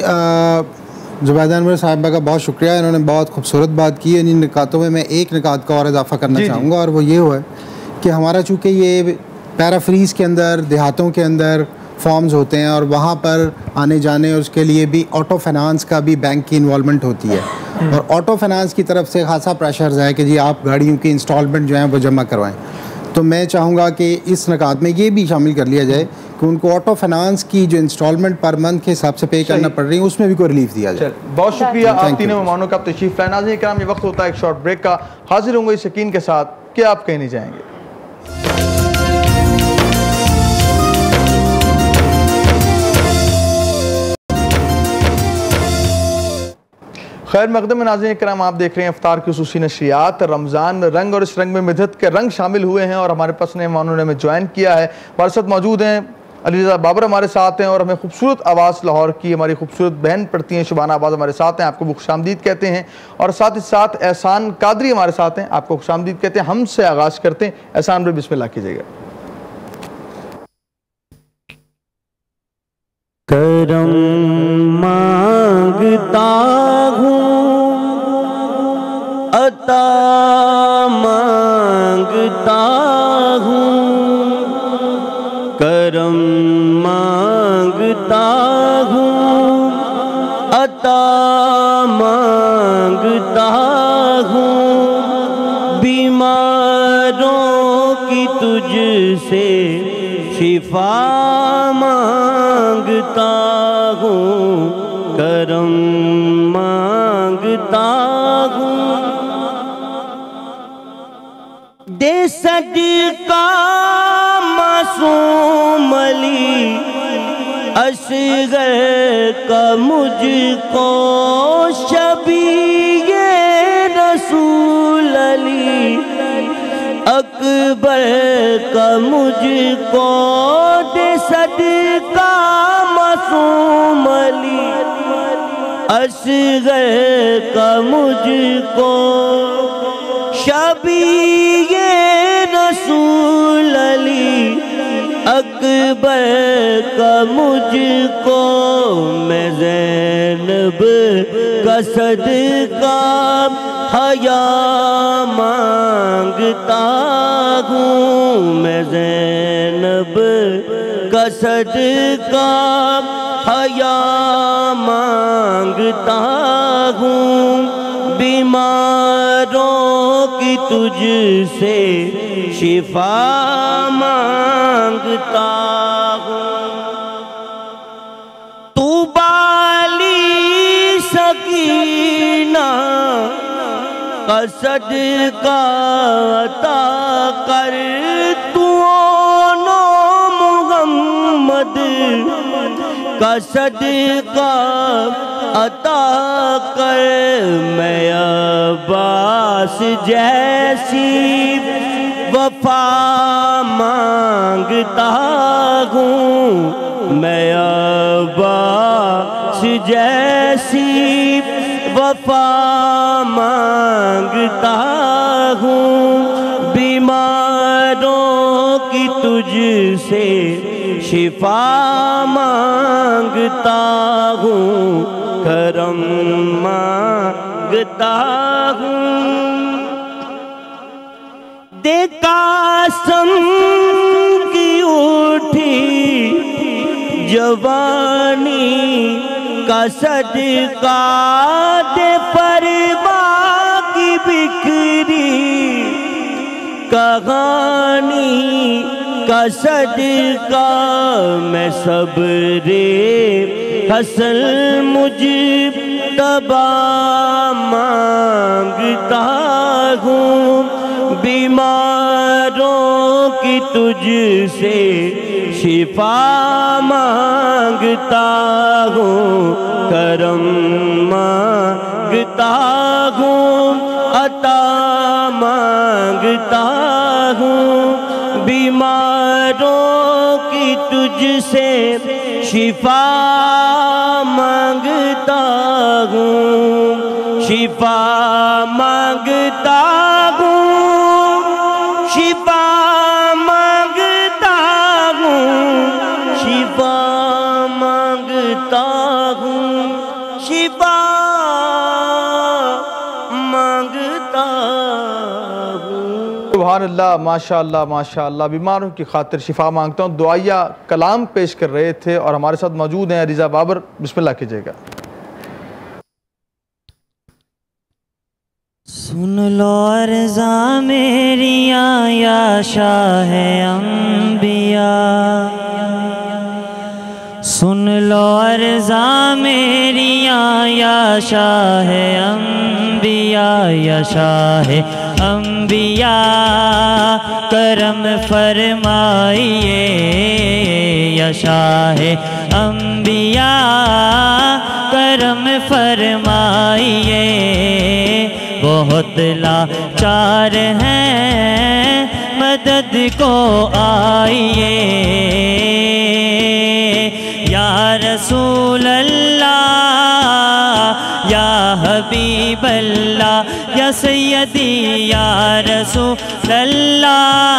زبیدہ انور صاحبہ کا بہت شکریہ، انہوں نے بہت خوبصورت بات کی. ان نکاتوں میں ایک نکات کا اور اضافہ کرنا چاہوں گا، اور وہ یہ ہوا کہ ہمارا چونکہ یہ پیرافریز کے اندر دیہاتوں کے اندر فارمز ہوتے ہیں اور وہاں پر آنے جانے اور اس کے لیے بھی آٹو فائنانس کا بھی بینک کی انوالومنٹ ہوتی ہے، اور آٹو فائنانس کی طرف سے خاصا پریشرز ہے کہ جی آپ گاڑیوں کی انسٹالمنٹ جو ہیں وہ جمع کروائیں. تو میں چاہوں گا کہ اس نکات میں یہ بھی شامل کر لیا جائے کہ ان کو آٹو فائنانس کی جو انسٹالمنٹ پر منتھ کے حساب سے پے کرنا پڑ رہی ہے اس میں بھی کوئی ریلیف دیا جائے. بہت شکریہ آپ تینوں مہمانوں کا تشریف لائے. ناظرین کرام یہ وقت ہوتا ہے ایک شارٹ بریک کا. حاضر ہوں گے اس یقین کے ساتھ کہ آپ کہیں نہیں جائیں گے. خیر مقدم ناظرین کرام، آپ دیکھ رہے ہیں افطار کی خصوصی نشریات رمضان رنگ، اور اس رنگ میں مدحت کے رنگ شامل ہوئے ہیں اور ہمارے پاس نئے مہمانوں نے ہمیں جوائن کیا ہے. ہمارے ساتھ موجود ہیں علی رضا بابر ہمارے ساتھ ہیں، اور ہمیں خوبصورت آواز لاہور کی ہماری خوبصورت بہن پڑھتی ہیں شبانہ آواز ہمارے ساتھ ہیں، آپ کو خوش آمدید کہتے ہیں. اور ساتھ ہی ساتھ احسان قادری ہمارے ساتھ ہیں، آپ کو خوش آمدید کہتے ہیں. ہم سے آغاز کرتے ہیں. احسان بھائی بسم اللہ کیجئے گا. کرم مانگتا ہوں عطا مانگتا ہوں، کرم مانگتا ہوں عطا مانگتا ہوں، بیماروں کی تجھ سے شفا مانگتا ہوں، کرم مانگتا ہوں دے صدقہ معصوم علی اصغر کا مجھ کو شبیہ رسول علی اکبر کا مجھ کو دے صدقہ معصوم علی اصغر کا مجھ کو شبیہ رسول علی اکبر کا مجھ کو میں زینب کا صدقہ حیا مانگتا ہوں میں زینب کا صدقہ حیا مانگتا ہوں بیماروں کی تجھ سے شفا مانگتا ہوں تو بالی سکینہ کا صدقہ عطا کر تو محمد کا صدقہ عطا کر میں عباس جیسی وفا مانگتا ہوں میں عباس جیسی وفا مانگتا ہوں بیماروں کی تجھ سے شفا مانگتا ہوں کرم مانگتا ہوں دے قاسم کی اٹھی جوانی کا صدقہ دے پروا کی بکھری کہانی کا صدقہ میں صبر حسن مجتبی مانگتا ہوں بیماروں کی تجھ سے شفا مانگتا ہوں کرم مانگتا ہوں عطا مانگتا ہوں بیماروں کی تجھ سے شفا مانگتا ہوں شفا مانگتا ہوں شفا مانگتا ہوں شفا مانگتا ہوں شفا مانگتا ہوں سبحان اللہ ماشاءاللہ ماشاءاللہ بیماروں کی خاطر شفا مانگتا ہوں دعائیہ کلام پیش کر رہے تھے اور ہمارے ساتھ موجود ہیں رضا بابر بسم اللہ کیجئے گا سن لو عرضاں میریاں یا شاہ انبیاء سن لو عرضاں میریاں یا شاہ انبیاء یا شاہ انبیاء کرم فرمائیے یا شاہ انبیاء کرم فرمائیے بہت لاچار ہیں مدد کو آئیے یا رسول اللہ یا حبیب اللہ یا سیدی یا رسول اللہ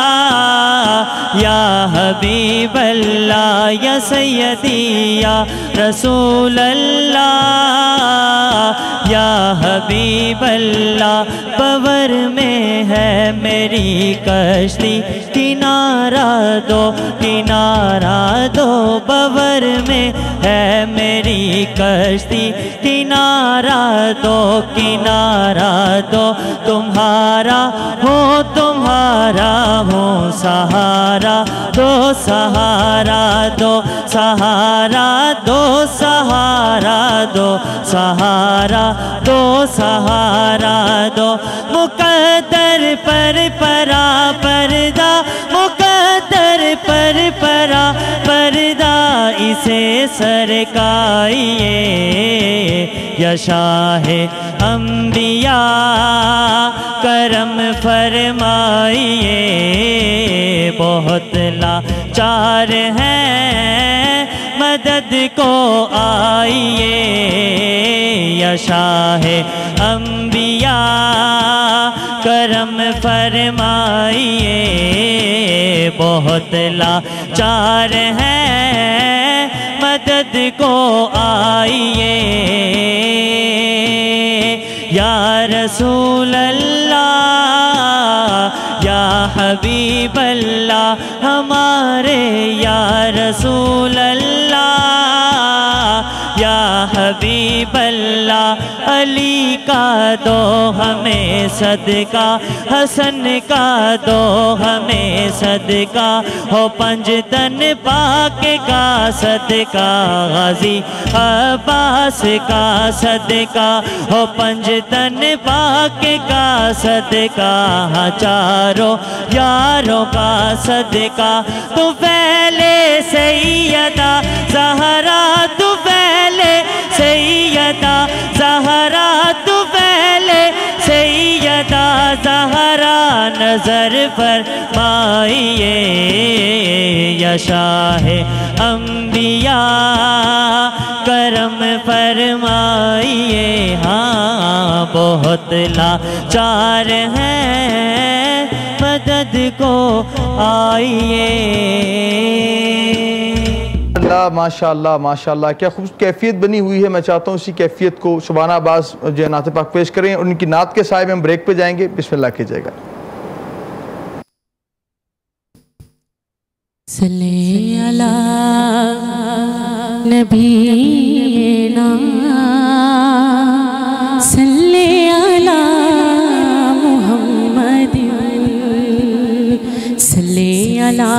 یا حبیب اللہ یا سیدی یا رسول اللہ یا حبیب اللہ بور میں ہے میری کشتی کنارہ دو بور میں ہے میری کشتی کنارہ دو تمہارا ہو سہارا دو سہارا دو سہارا دو سہارا دو سہارا دو سہارا دو مقدر پر پرا پردہ مقدر پر پرا پردہ اسے سرکائیے یا شاہ انبیاء کرم فرمائیے بہت لاچار ہیں مدد کو آئیے یا شاہ انبیاء کرم فرمائیے بہت لاچار ہیں مدد کو آئیے یا رسول اللہ یا حبیب اللہ ہمارے یا رسول اللہ یا حبیب اللہ علی کا دو ہمیں صدقہ حسن کا دو ہمیں صدقہ ہو پنجتن پاک کا صدقہ غازی عباس کا صدقہ ہو پنجتن پاک کا صدقہ چاروں یاروں کا صدقہ تو پہلے سیدہ زہرا تو پہلے سیدہ زہرا تو پہلے سیدہ زہرا نظر فرمائیے یا شاہ انبیاء کرم فرمائیے ہاں بہت لاچار ہیں مدد کو آئیے اللہ ماشاءاللہ ماشاءاللہ کیا خوب کیفیت بنی ہوئی ہے. میں چاہتا ہوں اسی کیفیت کو شبانہ عباس جو ہے نعت پاک پیش کریں اور ان کی نعت کے سائے میں ہم بریک پہ جائیں گے. بسم اللہ کیجئے گا. صلی علی نبینا صلی علی محمد صلی علی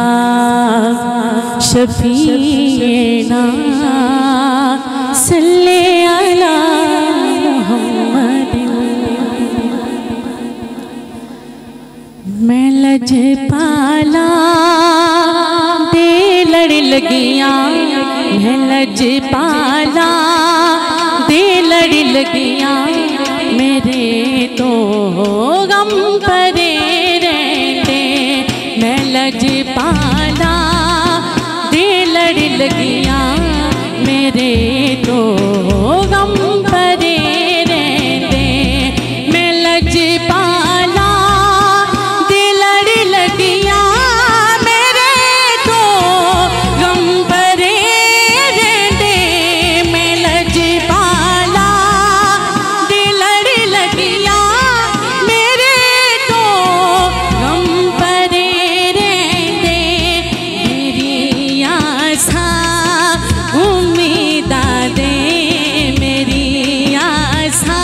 شفیعنا صلی علی محمد. میں لج پالا دے لڑ لگیاں میں لج پالا دے لڑ لگیاں میرے تو غم پرے رہتے میں لج پالا دے لڑ لگیاں میرے تو غم پرے رہتے میں لج پالا دے لڑ لگیاں میرے تو غم پرے رہتے میں لج پالا دے لڑ لگیاں میرے تو غم پرے رہتے میری آسا امیداں دے میری آسا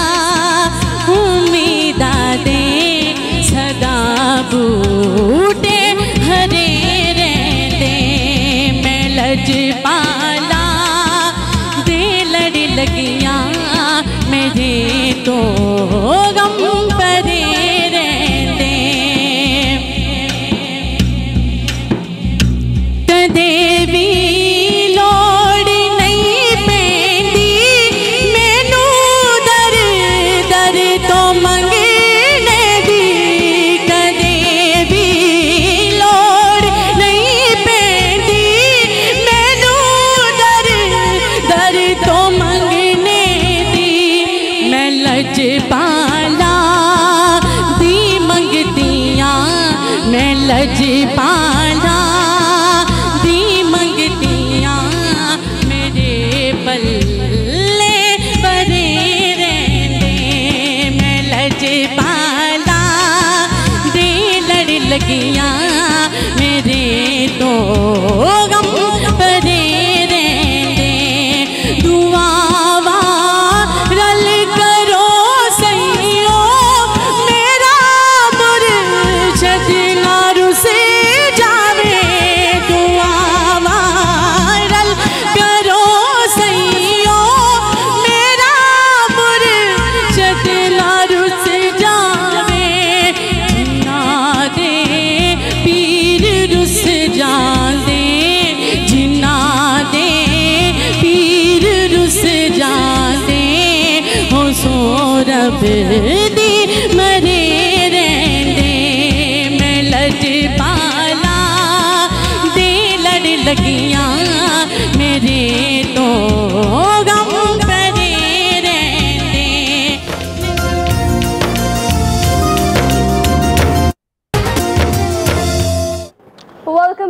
امیداں دے صدا بوٹے ہرے رہتے میں لج پالا دے لڑ لگیاں میرے تو غم پرے رہتے کدے بھی لوڑ نہیں پیندی مینوں در در تو منگنے دی کدے بھی لوڑ نہیں پیندی مینوں در در تو منگنے دی میں لج پالا دی منگتیاں میں لج پالا دی منگتیاں میرے پلے پرے رہندے میں لج پالا دے لڑ لگیاں میرے تو غم پرے رہندے دعا رل کرو سیو میرا مرشد نہ رسے جاوے دعا رل کرو سیو میرا مرشد نہ رس جاوے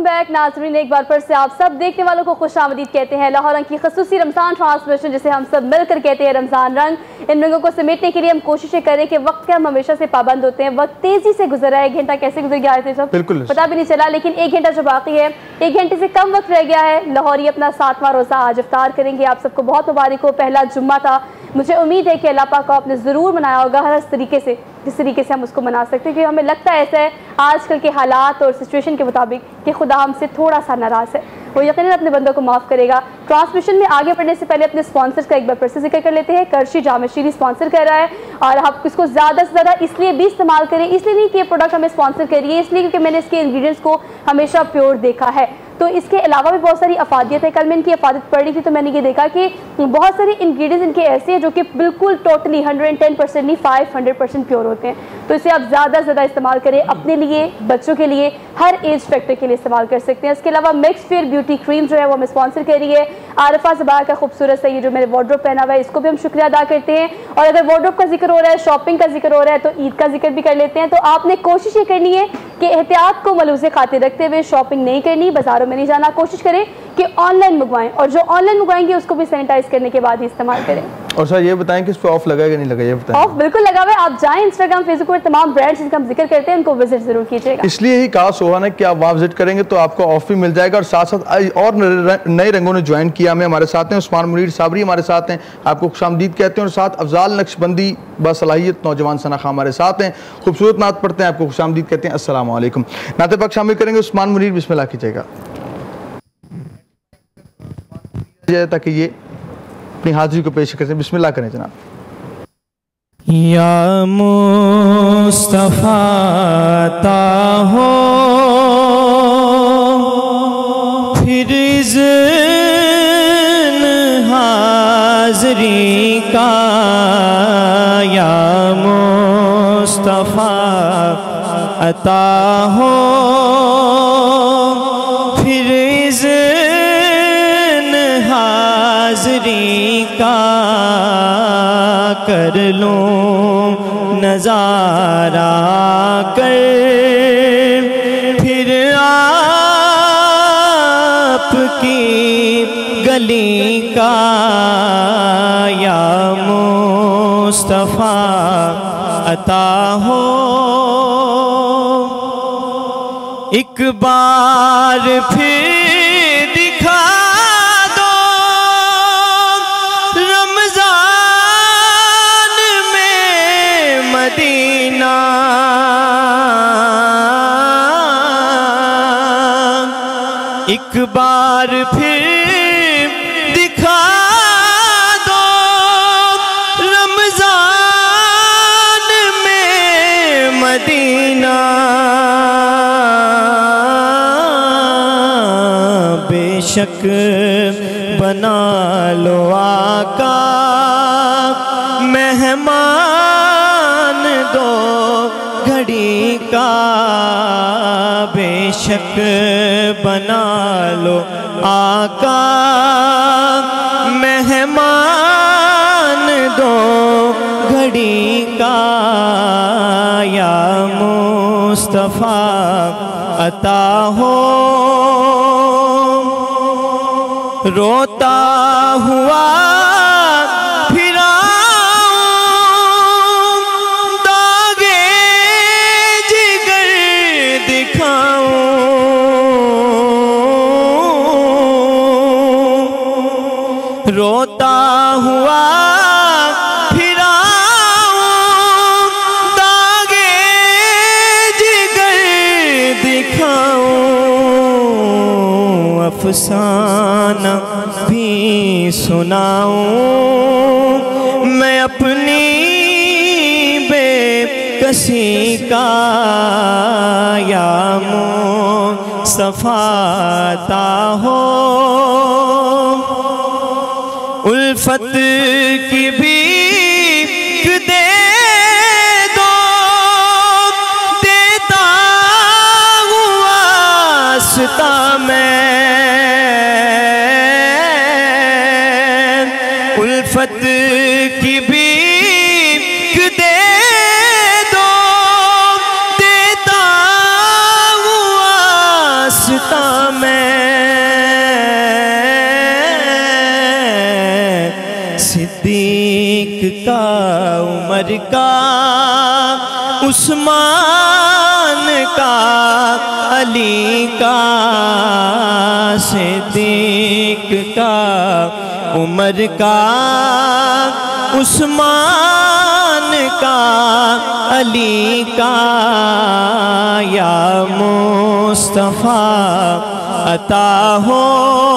बैक नाज़रीन, एक बार फिर से आप सब देखने वालों को खुश आमदीद कहते हैं। लाहौर रंग की खसूसी रमज़ान ट्रांसमिशन, जिसे हम सब मिलकर कहते हैं रमज़ान रंग, इन रंगों को समेटने के लिए हम कोशिशें करें कि वक्त के हम हमेशा से पाबंद होते हैं। वक्त तेज़ी से गुजर रहा है, 1 घंटा कैसे गुजर गया है सब पता भी नहीं चला, लेकिन 1 घंटा जो बाकी है, 1 घंटे से कम वक्त रह गया है। लाहौरी अपना 7वां रोज़ा आज इफ्तार करेंगे। आप सबको बहुत मुबारक हो, पहला जुम्मा था। मुझे उम्मीद है कि अल्लाह पाक को आपने ज़रूर मनाया होगा हर तरीके से, जिस तरीके से हम उसको मना सकते हैं, क्योंकि हमें लगता है ऐसा है आजकल के हालात और सिचुएशन के मुताबिक कि खुदा हमसे थोड़ा सा नाराज़ है। वो यकीनन अपने बंदों को माफ़ करेगा। ट्रांसमिशन में आगे बढ़ने से पहले अपने स्पॉन्सर्स का एक बार फिर से जिक्र कर लेते हैं। करशी जाम शीरी स्पॉन्सर कर रहा है, और आप इसको ज़्यादा से ज़्यादा इसलिए भी इस्तेमाल करें, इसलिए नहीं कि ये प्रोडक्ट हमें स्पॉन्सर करिए, इसलिए क्योंकि मैंने इसके इंग्रेडिएंट्स को हमेशा प्योर देखा है। तो इसके अलावा भी बहुत सारी अफादियत है। कल मैं इनकी अफादियत पढ़ रही थी तो मैंने ये देखा कि बहुत सारे इंग्रेडिएंट्स इनके ऐसे हैं जो कि बिल्कुल टोटली 110% नहीं 500% प्योर होते हैं। तो इसे आप ज़्यादा से ज़्यादा इस्तेमाल करें, अपने लिए, बच्चों के लिए, हर एज फैक्टर के लिए इस्तेमाल कर सकते हैं। इसके अलावा मिक्स फेयर ब्यूटी क्रीम जो है वो हमें स्पॉन्सर कर रही है। आरफा ज़बार का खूबसूरत सा ये जो मेरे वार्डरोब पहना हुआ है, इसको भी हम शुक्रिया अदा करते हैं। और अगर वार्डरोब का जिक्र हो रहा है, शॉपिंग का जिक्र हो रहा है, तो ईद का जिक्र भी कर लेते हैं। तो आपने कोशिश ये करनी है कि एहतियात को मलूज़े खातिर रखते हुए शॉपिंग नहीं करनी, बाज़ारों में नहीं जाना। कोशिश करें कि ऑनलाइन मंगवाएं, और जो ऑनलाइन मंगवाएंगे उसको भी सैनिटाइज करने के बाद ही इस्तेमाल करें। और सर ये बताएं कि इस पे ऑफ लगा है कि नहीं लगा, ये बताएं। ऑफ बिल्कुल लगा हुआ है, आप जाएं इंस्टाग्राम फेसबुक पर तमाम ब्रांड्स जिनका हम जिक्र करते हैं उनको विजिट जरूर कीजिएगा। इसलिए ही कहा सोहा ने कि आप वहाँ विजिट करेंगे तो आपको ऑफ भी मिल जाएगा। और साथ साथ और नए रंगों ने ज्वाइन किया हमें, हमारे साथ हैं उस्मान मुनीर साबरी हमारे साथ हैं, आपको खुशामदीद कहते हैं। और साथ अफजाल नक्शबंदी बासलाहियत नौजवान सना खां हमारे साथ हैं, खूबसूरत नात पढ़ते हैं, आपको खुशामदीद कहते हैं। अस्सलाम वालेकुम। नाते पाक शामिल करेंगे उस्मान मुनीर, बिस्मिल्लाह कीजिएगा ताकि ये अपनी हाजिरी को पेश करें। बिस्मिल्लाह करें जनाब। या मुस्तफा ता हो फिर इज़्न हाज़री का, या मुस्तफा अता हो फिर हाज़री का, कर लूं नज़ारा कर फिर आपकी गली का, या मुस्तफा अता हो एक बार फिर दिखा मदीना, एक बार फिर दिखा दो रमजान में मदीना, बेशक बना लो आका मेहमान दो घड़ी का, बेशक बना लो आका मेहमान दो घड़ी का, या मुस्तफा अता हो रोता हुआ रोता हुआ फिराऊं, दागे जिगर दिखाऊं, अफसाना भी सुनाऊं मैं अपनी बेकसी का, या मुस्तफा अता हो उल्फत की भीख दे दो, देता हुआ वास्ता मैं, उल्फत की भीख दे दो, देता हुआ वास्ता کا عمر کا عثمان کا علی کا صدیق کا عمر کا عثمان کا علی کا یا مصطفیٰ عطا ہو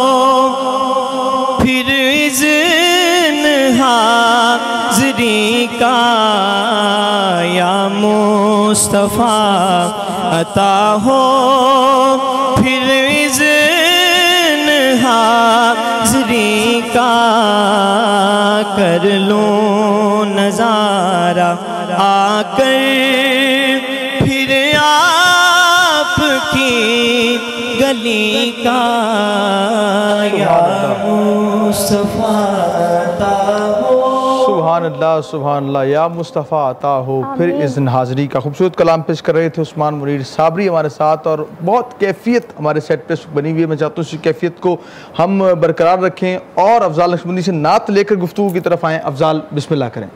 پھر اذن حاضری کا یا مصطفیٰ عطا ہو پھر اذن حاضری کا کر لوں نظارہ آ کر پھر آپ کی گلی کا یا مصطفیٰ عطا ہو. سبحان اللہ یا مصطفیٰ عطا ہو پھر اذن حاضری کا. خوبصورت کلام پیش کر رہے تھے عثمان منیر صابری ہمارے ساتھ، اور بہت کیفیت ہمارے سیٹ پہ بنی ہوئی ہے. میں چاہتا ہوں اس کیفیت کو ہم برقرار رکھیں اور افضال نقشبندی سے نعت لے کر گفتگو کی طرف آئیں. افضال بسم اللہ کریں.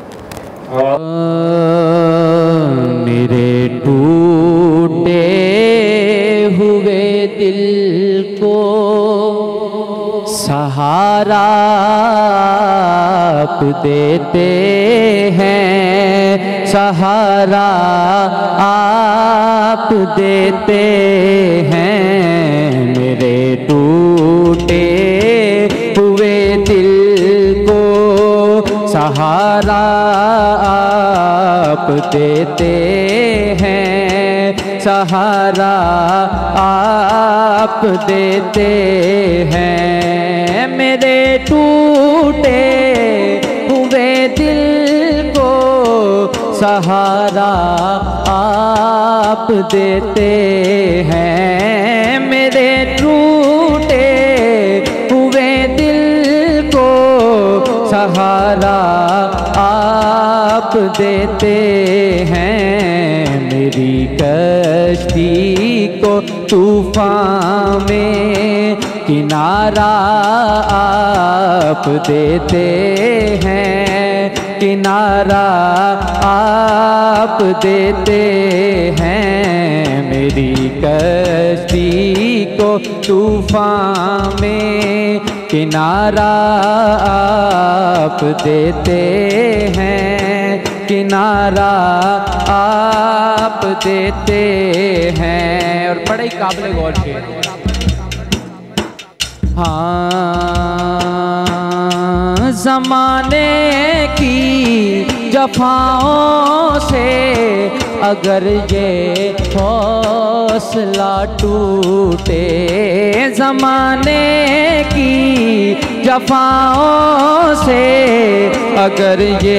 میرے ٹوٹے ہوئے دل کو سہارا آپ دیتے ہیں، سہارا آپ دیتے ہیں. میرے ٹوٹے ہوئے دل کو سہارا آپ دیتے ہیں، سہارا آپ دیتے ہیں. میرے ٹوٹے ہوئے دل کو سہارا آپ دیتے ہیں. میرے ٹوٹے ہوئے دل کو سہارا آپ دیتے ہیں. میری کشتی کو طوفان میں کنارہ آپ دیتے ہیں، کنارہ آپ دیتے ہیں. میری کشتی کو طوفان میں کنارہ آپ دیتے ہیں، کنارہ آپ دیتے ہیں. اور بڑا ہی قابل غور شعر. ہاں زمانے کی جفاؤں سے اگر یہ حوصلہ ٹوٹے، زمانے کی جفاؤں سے اگر یہ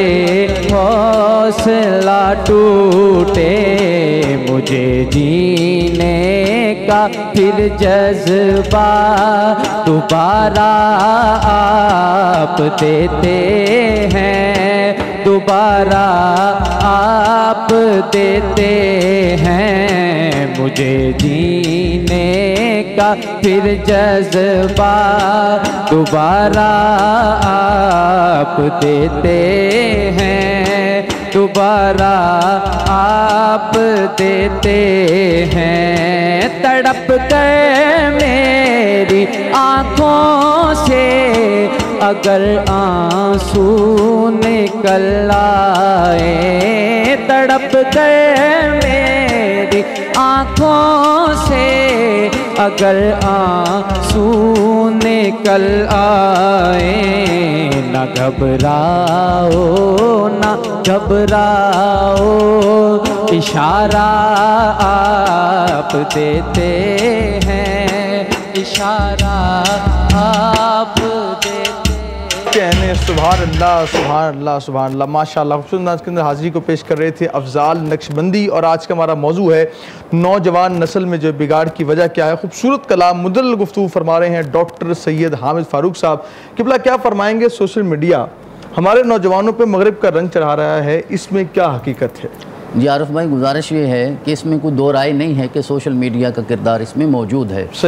حوصلہ ٹوٹے، مجھے جینے کا پھر جذبہ دوبارہ آپ دیتے ہیں، دوبارہ آپ دیتے ہیں. مجھے جینے کا پھر جذبہ دوبارہ آپ دیتے ہیں، دوبارہ آپ دیتے ہیں. تڑپ کر میری آنکھوں سے اگر آنسو نکل آئے، تڑپ کر میری آنکھوں سے اگر آنسو نکل آئے، نہ گھبراؤ نہ گھبراؤ، اشارہ آپ دیتے ہیں، اشارہ آپ دیتے ہیں. کہنے سبحان اللہ سبحان اللہ سبحان اللہ. ماشاءاللہ خوبصورت انداز کے اندر حاضری کو پیش کر رہے تھے افضال نقشبندی، اور آج کا ہمارا موضوع ہے نوجوان نسل میں جو بگاڑ کی وجہ کیا ہے. خوبصورت کلام مدلل گفتگو فرما رہے ہیں ڈاکٹر سید حامد فاروق صاحب. قبلہ کیا فرمائیں گے؟ سوشل میڈیا ہمارے نوجوانوں پہ مغرب کا رنگ چڑھا رہا ہے، اس میں کیا حقیقت ہے؟ جی عارف بھائی، گزارش یہ ہے کہ اس میں کوئی دو رائے نہیں ہے کہ سوشل میڈیا کا کردار اس میں موجود ہے. صحیح.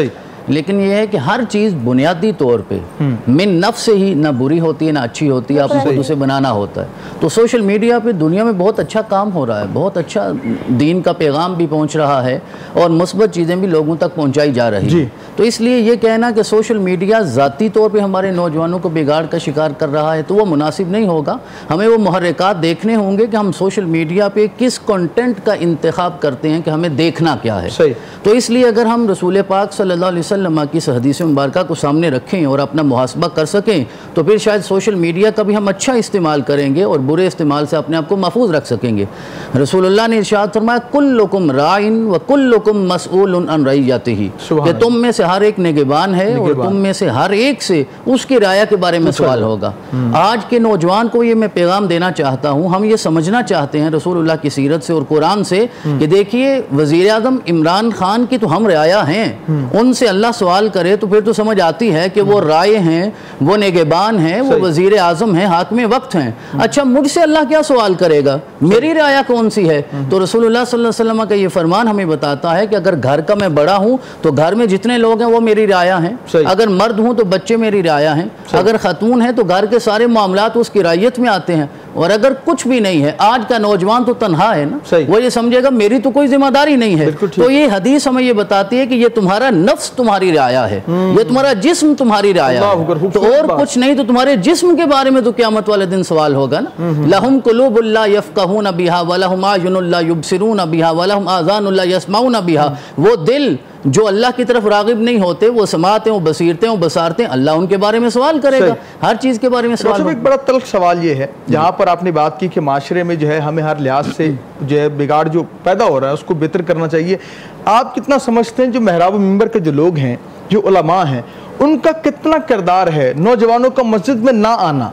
لیکن یہ ہے کہ ہر چیز بنیادی طور پہ من نفس سے ہی نہ بری ہوتی ہے نہ اچھی ہوتی ہے، آپ کو اسے بنانا ہوتا ہے. تو سوشل میڈیا پہ دنیا میں بہت اچھا کام ہو رہا ہے، بہت اچھا دین کا پیغام بھی پہنچ رہا ہے اور مثبت چیزیں بھی لوگوں تک پہنچائی جا رہی ہیں. تو اس لیے یہ کہنا کہ سوشل میڈیا ذاتی طور پہ ہمارے نوجوانوں کو بگاڑ کا شکار کر رہا ہے تو وہ مناسب نہیں ہوگا. ہمیں وہ محرکات دیکھنے ہوں گے کہ ہم سوشل میڈیا پہ کس کنٹینٹ کا انتخاب کرتے ہیں کہ ہمیں دیکھنا کیا ہے. تو اس لیے اگر ہم رسول پاک صلی اللہ علیہ وسلم کی حدیث مبارکہ کو سامنے رکھیں اور اپنا محاسبہ کر سکیں تو پھر شاید سوشل میڈیا کا بھی ہم اچھا استعمال کریں گے اور برے استعمال سے اپنے آپ کو محفوظ رکھ سکیں گے. رسول اللہ نے ارشاد فرمایا کلکم راعٍ وکلکم مسئول عن رعیتہ، کہ تم میں سے ہر ایک نگہبان ہے اور تم میں سے ہر ایک سے اس کی رعایا کے بارے میں سوال ہوگا. آج کے نوجوان کو یہ میں پیغام دینا چاہتا ہوں، ہم یہ سمجھنا چاہتے ہیں رسول اللہ کی سیرت سے اور قرآن سے کہ دیکھیے وزیر اعظم عمران خان کی تو ہم رعایا ہیں، ان سے اللہ سوال کرے تو پھر تو سمجھ آتی ہے کہ وہ رائے ہیں، وہ نگہبان ہیں، وہ وزیر اعظم ہیں، حاکم وقت ہیں. اچھا مجھ سے اللہ کیا سوال کرے گا، میری رعایا کون سی ہے؟ تو رسول اللہ صلی اللہ علیہ وسلم کا یہ فرمان ہمیں بتاتا ہے کہ اگر گھر کا میں بڑا ہوں تو گھر میں جتنے لوگ ہیں وہ میری رعایا ہیں، اگر مرد ہوں تو بچے میری رعایا ہیں، اگر خاتون ہے تو گھر کے سارے معاملات اس کی رعیت میں آتے ہیں. اور اگر کچھ بھی نہیں ہے، آج کا نوجوان تو تنہا ہے نا، وہ یہ سمجھے گا میری تو کوئی ذمہ داری نہیں ہے. تو یہ حدیث ہمیں یہ بتاتی ہے کہ یہ تمہارا نفس تمہاری رعایا ہے، یہ تمہارا جسم تمہاری رعایا ہے، تو اور کچھ نہیں. تو تمہارے جسم کے بارے میں تو قیامت والے دن سوال ہوگا نا. لہم قلوب لا یفقہون بہا ولہم اعین لا یبصرون بہا ولہم آذان لا یسمعون بہا. وہ دل جو اللہ کی طرف راغب نہیں ہوتے، وہ سماعتیں، وہ بصیرتیں، وہ بصارتیں، اللہ ان کے بارے میں سوال کرے گا، ہر چیز کے بارے میں سوال ہوگا. ایک بڑا تلخ سوال یہ ہے جہاں پر آپ نے بات کی کہ معاشرے میں جو ہے ہمیں ہر لحاظ سے جو ہے بگاڑ جو پیدا ہو رہا ہے اس کو بہتر کرنا چاہیے. آپ کتنا سمجھتے ہیں جو محراب و منبر کے جو لوگ ہیں، جو علماء ہیں، ان کا کتنا کردار ہے نوجوانوں کا مسجد میں نہ آنا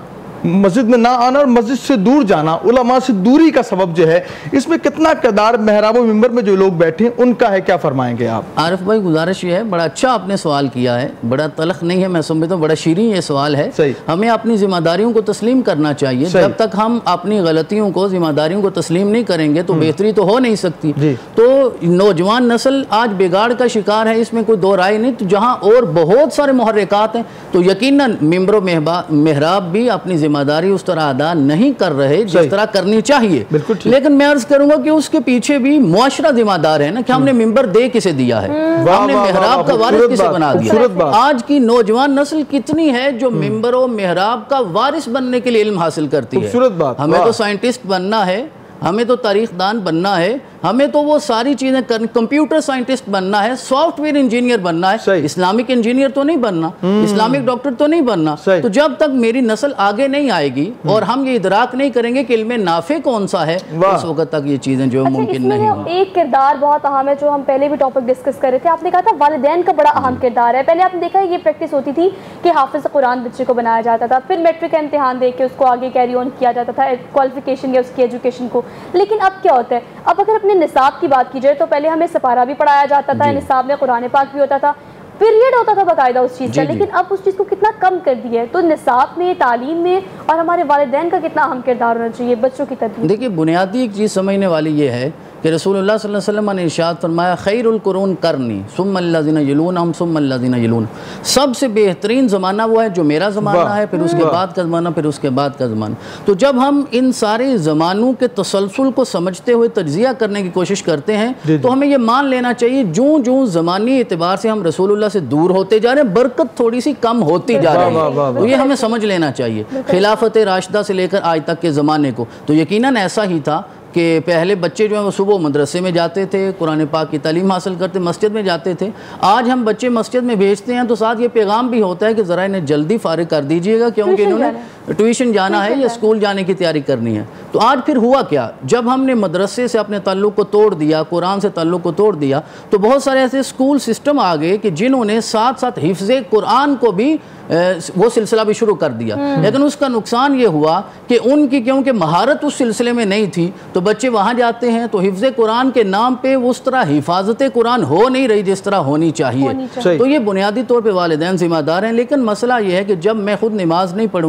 اور مسجد سے دور جانا، علماء سے دوری کا سبب جو ہے، اس میں کتنا کردار محراب و منبر میں جو لوگ بیٹھے ہیں ان کا ہے؟ کیا فرمائیں گے آپ؟ عارف بھائی گزارش یہ ہے، بڑا اچھا آپ نے سوال کیا ہے، بڑا تلخ نہیں ہے، میں سمجھتا ہوں بڑا شیریں یہ سوال ہے. ہمیں اپنی ذمہ داریوں کو تسلیم کرنا چاہیے. جب تک ہم اپنی غلطیوں کو، ذمہ داریوں کو تسلیم نہیں کریں گے تو بہتری تو ہو نہیں سکتی. تو نوجوان نسل آج بگاڑ کا شکار ہے، اس میں کوئی دو رائے نہیں. تو جہاں اور بہت سارے محرکات ہیں تو یقیناً ممبر و محراب بھی اپنی ذمہ داری اس طرح ادا نہیں کر رہے جس طرح کرنی چاہیے. لیکن میں عرض کروں گا کہ اس کے پیچھے بھی معاشرہ ذمہ دار ہے نا، کہ ہم نے ممبر دے کسے دیا ہے، ہم نے محراب کا وارث کسے بنا دیا. آج کی نوجوان نسل کتنی ہے جو ممبر و محراب کا وارث بننے کے لیے علم حاصل کرتی ہے. ہمیں تو سائنٹسٹ بننا ہے، ہمیں تو تاریخ دان بننا ہے، ہمیں تو وہ ساری چیزیں کمپیوٹر سائنٹسٹ بننا ہے، سافٹ ویئر انجینئر بننا ہے، اسلامک انجینئر تو نہیں بننا، اسلامک ڈاکٹر تو نہیں بننا. تو جب تک میری نسل آگے نہیں آئے گی اور ہم یہ ادراک نہیں کریں گے کہ علم نافع کون سا ہے، اس وقت تک یہ چیزیں جو ممکن نہیں ہوں. ایک کردار بہت اہم ہے جو ہم پہلے بھی ٹاپک ڈسکس کر رہے تھے. آپ نے کہا تھا والدین کا بڑا اہم کردار ہے. پہلے آپ نے دیکھا یہ پریکٹس ہوتی تھی کہ حافظ قرآن بچے کو بنایا جاتا تھا، پھر میٹرک کا امتحان دے کے اس کو آگے کیری آن کیا جاتا تھا، کوالیفیکیشن یا اس کی ایجوکیشن کو. لیکن اب کیا ہوتا ہے، اب اگر اپنے نصاب کی بات کی جائے تو پہلے ہمیں سپارہ بھی پڑھایا جاتا تھا، نصاب میں قرآن پاک بھی ہوتا تھا، پیریڈ ہوتا تھا باقاعدہ اس چیز کا. لیکن اب اس چیز کو کتنا کم کر دیا ہے. تو نصاب میں، تعلیم میں اور ہمارے والدین کا کتنا اہم کردار ہونا چاہیے بچوں کی تربیت. دیکھیے بنیادی ایک چیز سمجھنے والی یہ ہے کہ رسول اللہ صلی اللہ علیہ وسلم نے ارشاد فرمایا خیر القرون قرنی ثم الذین یلونہم ثم الذین یلون. سب سے بہترین زمانہ وہ ہے جو میرا زمانہ ہے، پھر اس کے بعد کا زمانہ، پھر اس کے بعد کا زمانہ. تو جب ہم ان سارے زمانوں کے تسلسل کو سمجھتے ہوئے تجزیہ کرنے کی کوشش کرتے ہیں تو ہمیں یہ مان لینا چاہیے جوں زمانی اعتبار سے ہم رسول اللہ سے دور ہوتے جا رہے ہیں، برکت تھوڑی سی کم ہوتی جا رہی ہے. تو یہ ہمیں سمجھ لینا چاہیے. خلافت راشدہ سے لے کر آج تک کے زمانے کو تو یقیناً ایسا ہی تھا کہ پہلے بچے جو ہیں وہ صبح مدرسے میں جاتے تھے، قرآن پاک کی تعلیم حاصل کرتے، مسجد میں جاتے تھے. آج ہم بچے مسجد میں بھیجتے ہیں تو ساتھ یہ پیغام بھی ہوتا ہے کہ ذرا انہیں جلدی فارغ کر دیجئے گا کیونکہ انہوں نے ٹیوشن جانا ہے یا اسکول جانے کی تیاری کرنی ہے. تو آج پھر ہوا کیا، جب ہم نے مدرسے سے اپنے تعلق کو توڑ دیا، قرآن سے تعلق کو توڑ دیا، تو بہت سارے ایسے اسکول سسٹم آ گئے کہ جنہوں نے ساتھ ساتھ حفظ قرآن کو بھی وہ سلسلہ بھی شروع کر دیا. لیکن اس کا نقصان یہ ہوا کہ ان کی کیونکہ مہارت اس سلسلے میں نہیں تھی تو بچے وہاں جاتے ہیں تو حفظ قرآن کے نام پہ اس طرح حفاظت قرآن ہو نہیں رہی جس طرح ہونی چاہیے. تو یہ بنیادی طور پہ والدین ذمہ دار ہیں. لیکن مسئلہ یہ ہے کہ جب میں خود نماز نہیں پڑھوں گا تو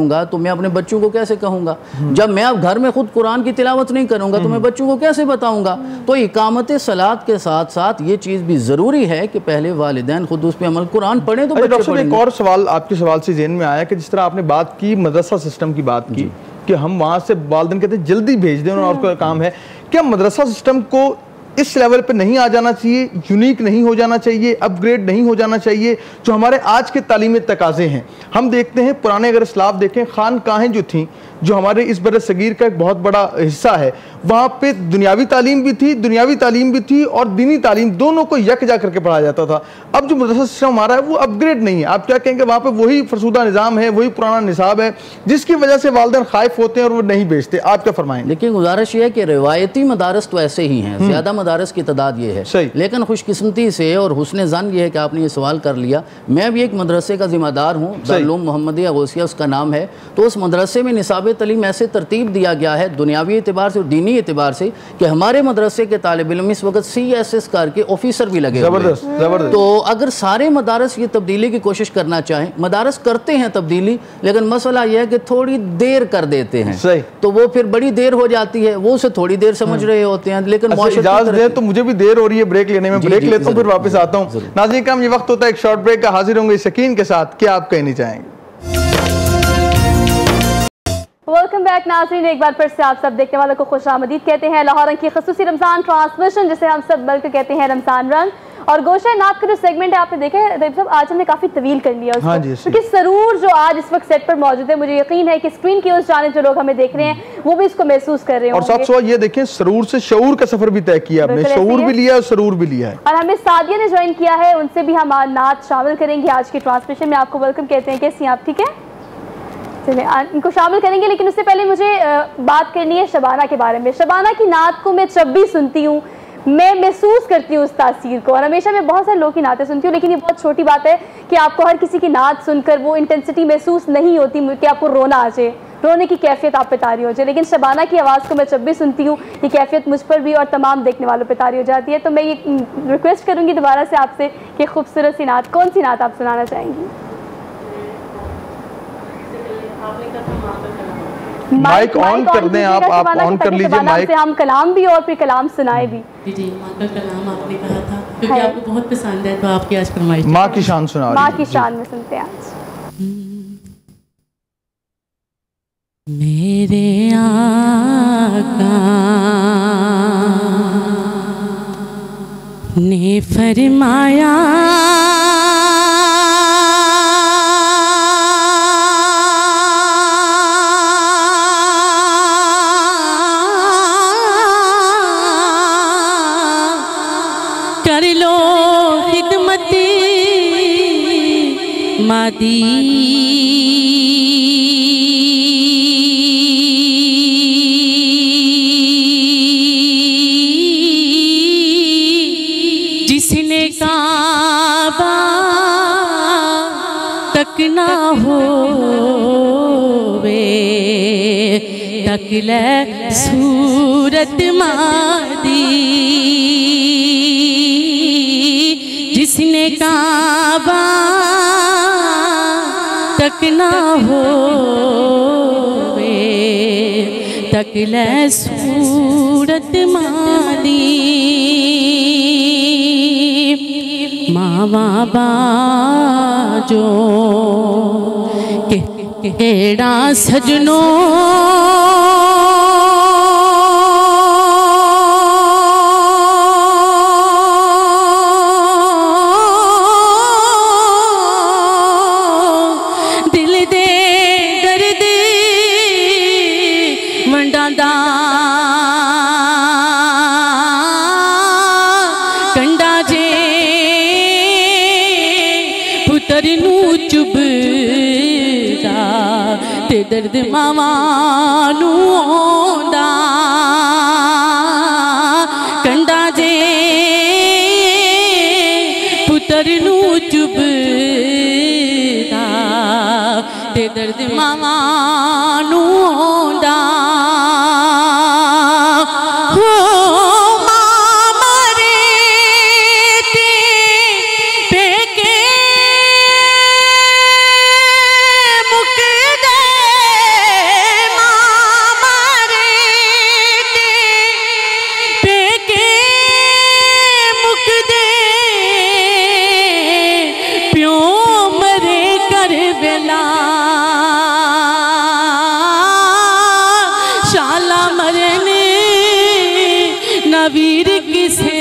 میں اپنے بچوں کو کیسے کہوں گا؟ جب میں اب گھر میں خود قرآن کی تلاوت نہیں کروں گا تو میں بچوں کو کیسے بتاؤں گا؟ تو اقامت صلاۃ کے ساتھ ساتھ یہ چیز بھی ضروری ہے کہ پہلے والدین خود اس پہ عمل قرآن پڑھیں تو بچے پڑھیں گے۔ ایک اور سوال آپ کے سوال سے ذہن میں آیا کہ جس طرح آپ نے بات کی مدرسہ سسٹم کی بات کی کہ ہم وہاں سے والدین کہتے ہیں جلدی بھیج دیں اور کوئی کام ہے، کیا مدرسہ سسٹم کو اس لیول پہ نہیں آ جانا چاہیے، یونیک نہیں ہو جانا چاہیے، اپ گریڈ نہیں ہو جانا چاہیے جو ہمارے آج کے تعلیمی تقاضے ہیں؟ ہم دیکھتے ہیں پرانے اگر اسلاف دیکھیں خانقاہیں جو تھیں جو ہمارے اس بر صغیر کا ایک بہت بڑا حصہ ہے، وہاں پہ دنیاوی تعلیم بھی تھی اور دینی تعلیم دونوں کو یکجا کر کے پڑھایا جاتا تھا۔ اب جو مدرسہ سسٹم ہمارا ہے وہ اپ گریڈ نہیں ہے، آپ کیا کہیں گے؟ وہاں پہ وہی فرسودہ نظام ہے، وہی پرانا نصاب ہے جس کی وجہ سے والدین خائف ہوتے ہیں اور وہ نہیں بھیجتے، آپ کیا فرمائیں؟ لیکن گزارش یہ ہے کہ روایتی مدارس تو ایسے ہی ہیں، زیادہ مدارس کی تعداد یہ ہے، لیکن خوش قسمتی سے اور حسن ظن یہ ہے کہ آپ نے یہ سوال کر لیا، میں بھی ایک مدرسے کا ذمہ دار ہوں، دارالعلوم محمدیہ غوثیہ اس کا نام ہے، تو اس مدرسے میں نصاب تعلیم ایسے ترتیب دیا گیا ہے دنیاوی اعتبار سے اور دینی اعتبار سے کہ ہمارے مدرسے کے طالب علم اس وقت CSS کر کے آفیسر بھی لگے ہوئے ہیں۔ تو اگر سارے مدارس یہ تبدیلی کی کوشش کرنا چاہیں، مدارس کرتے ہیں تبدیلی، لیکن مسئلہ یہ ہے کہ تھوڑی دیر کر دیتے ہیں، تو وہ پھر بڑی دیر ہو جاتی ہے، وہ اسے تھوڑی دیر سمجھ رہے ہوتے ہیں، لیکن اجازت دیں تو مجھے بھی دیر ہو رہی ہے بریک لینے میں، بریک لیتا ہوں پھر واپس آتا ہوں۔ ناظرین کرام یہ وقت ہوتا ہے ایک شارٹ بریک کا، حاضر ہوں گے سکین کے ساتھ، کیا آپ کہنی چاہیں گے؟ ویلکم بیک ناظرین، ایک بار پھر سے آپ سب دیکھنے والوں کو خوش آمدید کہتے ہیں۔ لاہور رنگ کی خصوصی رمضان ٹرانسمیشن جسے ہم سب مل کے کہتے ہیں رمضان رنگ، اور گوشہ نات کا جو سیگمنٹ ہے آپ نے دیکھا ہے صاحب آج ہم نے کافی طویل کر لیا اس کو، کیونکہ سرور جو آج اس وقت سیٹ پر موجود ہے مجھے یقین ہے کہ اسکرین کی اس جانب جو لوگ ہمیں دیکھ رہے ہیں وہ بھی اس کو محسوس کر رہے ہوں گے۔ اور ساتھ ساتھ یہ دیکھیں سرور سے شعور کا سفر بھی طے کیا آپ نے، شعور بھی لیا اور سرور بھی لیا ہے، اور ہمیں سعدیہ نے جوائن کیا ہے، ان سے بھی ہم نعت شامل کریں گے آج کی ٹرانسمیشن میں۔ آپ کو ویلکم کہتے ہیں، کیسی ہیں آپ؟ ٹھیک ہے، ان کو شامل کریں گے، لیکن اس سے پہلے مجھے بات کرنی ہے شبانہ کے بارے میں۔ شبانہ کی نعت کو میں جب بھی سنتی ہوں میں محسوس کرتی ہوں اس تاثیر کو، اور ہمیشہ میں بہت سارے لوگوں کی نعتیں سنتی ہوں، لیکن یہ بہت چھوٹی بات ہے کہ آپ کو ہر کسی کی نعت سن کر وہ انٹینسٹی محسوس نہیں ہوتی کہ آپ کو رونا آ جائے، رونے کی کیفیت آپ پہ طاری ہو جائے، لیکن شبانہ کی آواز کو میں جب بھی سنتی ہوں یہ کیفیت مجھ پر بھی اور تمام دیکھنے والوں پہ طاری ہو جاتی ہے۔ تو میں یہ ریکویسٹ کروں گی دوبارہ سے آپ سے کہ خوبصورت سی نعت، کون سی نعت آپ سنانا چاہیں گی؟ مائک آن کر دیں، آپ آن کر لیجئے مائک، ہم کلام بھی اور پھر کلام سنائے بھی۔ جی ماں کا کلام آپ نے کہا تھا کیونکہ آپ کو بہت پسند ہے تو آپ کی آج فرمائش ماں کی شان سنا رہی ہیں، ماں کی شان میں سنتے ہیں آج۔ میرے آقا نے فرمایا کر لو خدمت مادی جس نے کعبہ تک نہ ہووے تک لے صورت مادی، جس نے کعبہ تک نہ ہووے تک لے صورت مادی، ماں بابا جو کیڑا سجنوں درد ماواں نوں آوندا کنڈا جے پتر نوں چبدا تے درد ماواں نوں آوندا نویر کسے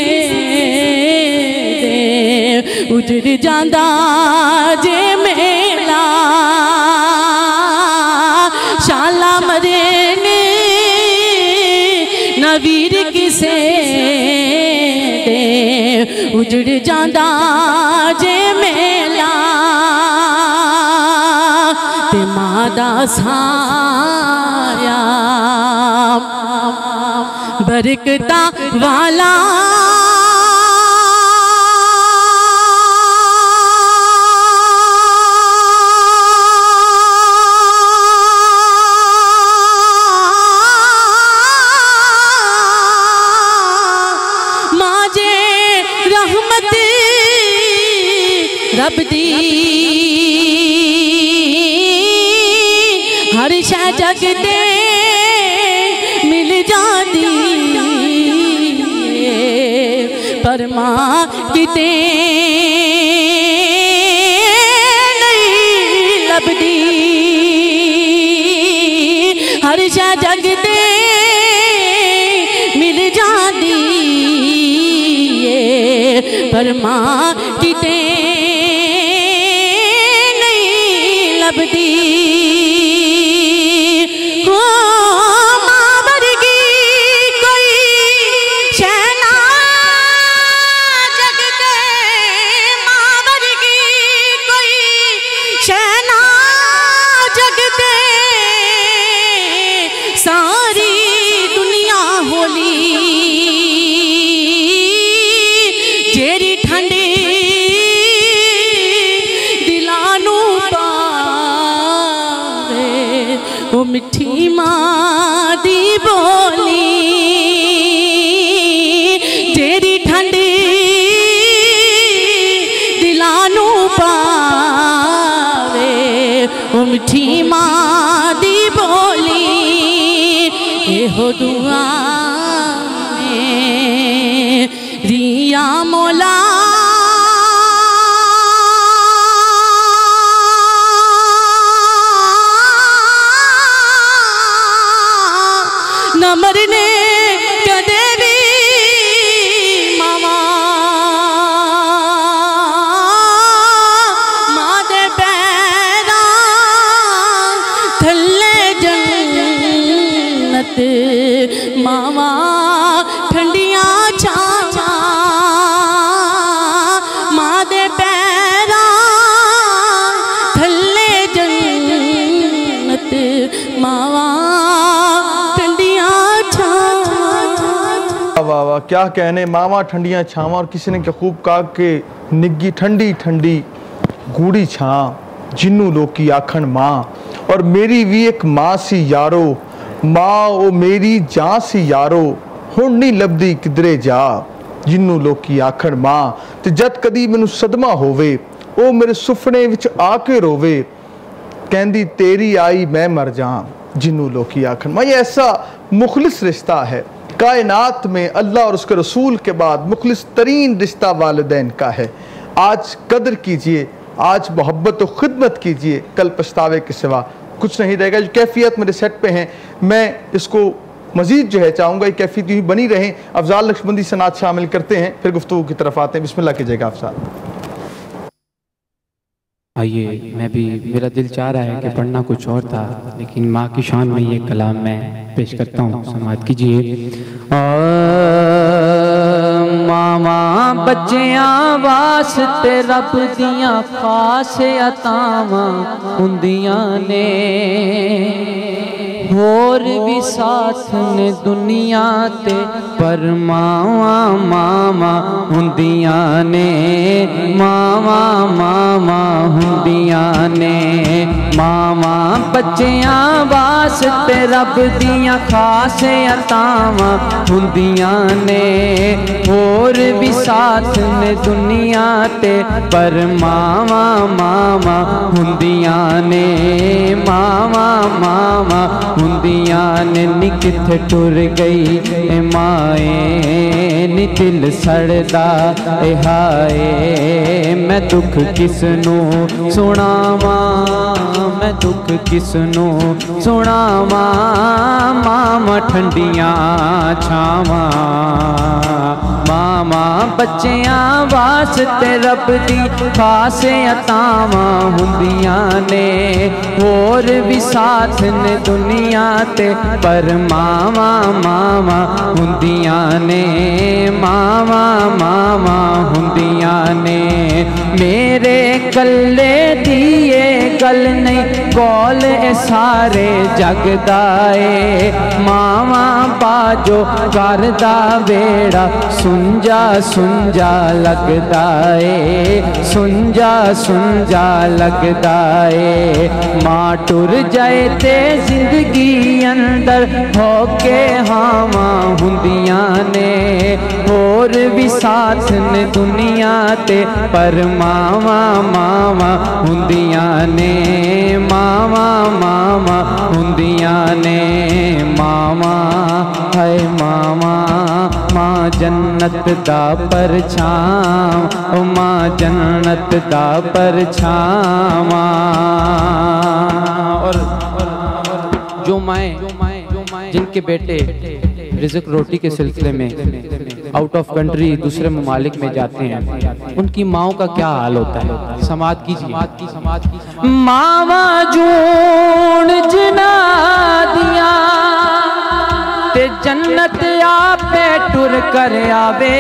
دے اجڑ جاندہ جے میلا شالا مرے نے نویر کسے دے اجڑ جاندہ جے میلا تے مادہ سایا برکتا والا ماجے رحمت رب دی ہر شے جگ دے مل جاندی پر ماں کتے نہیں لبدی ہر شے جگ دے مل جاندی پر ماں کتے نہیں لبدی مٹھی ماں دی بولی تیری ٹھنڈی دلانو پاوے او مٹھی ماں دی بولی ایہو دعا میں ریا مولا مرنے کدے بھی ماما ماں دے پیراں تھلے جنت ماما ٹھنڈیاں چھاواں ماں دے پیراں تھلے جنت ماما واہ واہ کیا کہنے ماما ٹھنڈیاں چھاواں اور کسی نے کیا خوب کہا کہ نگی ٹھنڈی ٹھنڈی گوڑی چھاں جنوں لوکی آکھن ماں اور میری بھی ایک ماں سی یارو ماں او میری جان سی یارو ہن نہیں لبدی کدرے جا جنوں لوکی آکھن ماں تے جد کدی مینوں صدمہ ہووے او میرے سفنے وچ آ کے رووے کہندی تیری آئی میں مر جاں جنوں لوکی آکھن ماں یہ ایسا مخلص رشتہ ہے کائنات میں اللہ اور اس کے رسول کے بعد مخلص ترین رشتہ والدین کا ہے آج قدر کیجئے آج محبت و خدمت کیجئے کل پچھتاوے کے سوا کچھ نہیں رہے گا جو کیفیت میرے سیٹ پہ ہیں میں اس کو مزید جو ہے چاہوں گا یہ کیفیت یوں بنی رہیں افضال نقشبندی سنات شامل کرتے ہیں پھر گفتگو کی طرف آتے ہیں بسم اللہ کیجئے گا افضال آئیے میں بھی میرا دل چاہ رہا ہے کہ پڑھنا کچھ اور تھا لیکن ماں کی شان میں یہ کلام میں پیش کرتا ہوں سماعت کیجئے ماما بچیاں واسطے رب دیاں خاص عطاواں ہوندیاں نے اور بھی ساتھ نے دنیا تے پر ماما ماما ہوندیاں نے ماما ماما ہوندیاں نے ماما بچیاں واسطے رب دیاں خاص عطاواں ہوندیاں نے اور بھی ساتھ نے دنیا تے پر ماما ماما ہوندیاں نے ماما ماما ہوندیاں نے نکتھے ٹر گئی اے مائے دل سڑدا اے ہائے میں دکھ کس نو سناواں میں دکھ کس نو سناواں ماما ٹھنڈیاں چھاواں ماما بچیاں واسطے رب دی خاص عطاواں ہوندیاں نے اور بھی ساتھ نے دنیا تے پر ماما ماما ہوندیاں نے ماما ماما ہوندیاں نے میرے کلے دیے گل نہیں کول اے سارے جگ دائے ماما باجو کردا بیڑا سنجا سنجا لگدا اے سنجا سنجا لگدا اے ماں ٹر جائے تے زندگی اندر ہو کے ہاواں ہوندیاں نے اور بھی ساتھ نے دنیا تے پر ماما ماما ہوندیاں نے ماما ماما ہوندیاں نے ماما ہے ماما ماں جنت دا پرچھاواں او ماں جنت دا پرچھاواں اور جو مائیں جن کے بیٹے رزق روٹی کے سلسلے میں آؤٹ آف کنٹری دوسرے ممالک میں جاتے ہیں ان کی ماؤں کا کیا حال ہوتا ہے سماعت کیجیے ماواں جون جنا دیا تے جنت آپے ٹر کر آوے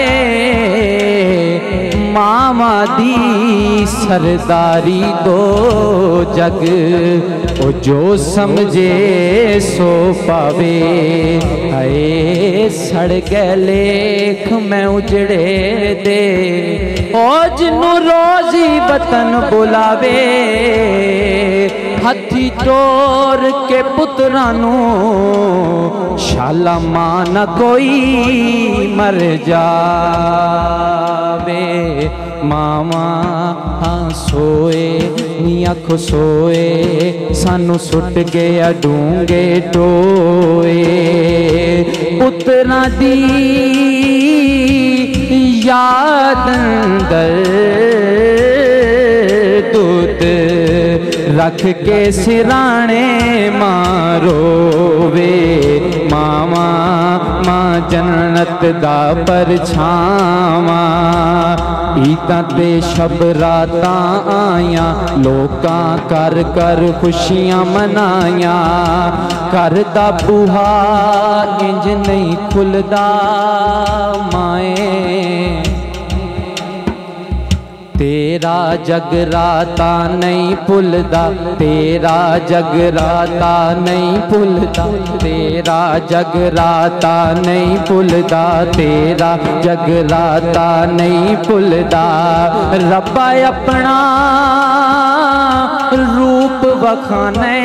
ماما دی سرداری دو جگ او جو سمجھے سو پاوے اے سڑ گئے لیکھ میں اجڑے دے او جنو روزی وطن بلاوے ہتھی ٹور کے پترانو شالا ماں نہ کوئی مر جاوے ماما ہاں سوئے میاں کھو سوئے سانو سٹ گیا ڈونگے ٹوئے پترا دی یاد اندر دودھ رکھ کے سرانے مارووے ماما ماں جنت دا پرچھاواں عیداں تے شب راتاں آیاں لوکاں کر کر خوشیاں منایاں کر دا بوہا انج نہیں کھلدا مائیں تیرا جگراتا نہیں بھلدا تیرا جگراتا نہیں بھلدا تیرا جگراتا نہیں بھلدا تیرا جگراتا نہیں بھلدا ربا اپنا روپ وکھانے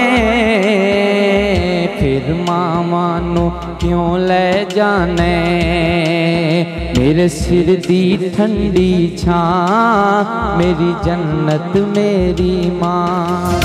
پھر ماما نو کیوں لے جانے میرے سر دی ٹھنڈی چھاں میری جنت میری ماں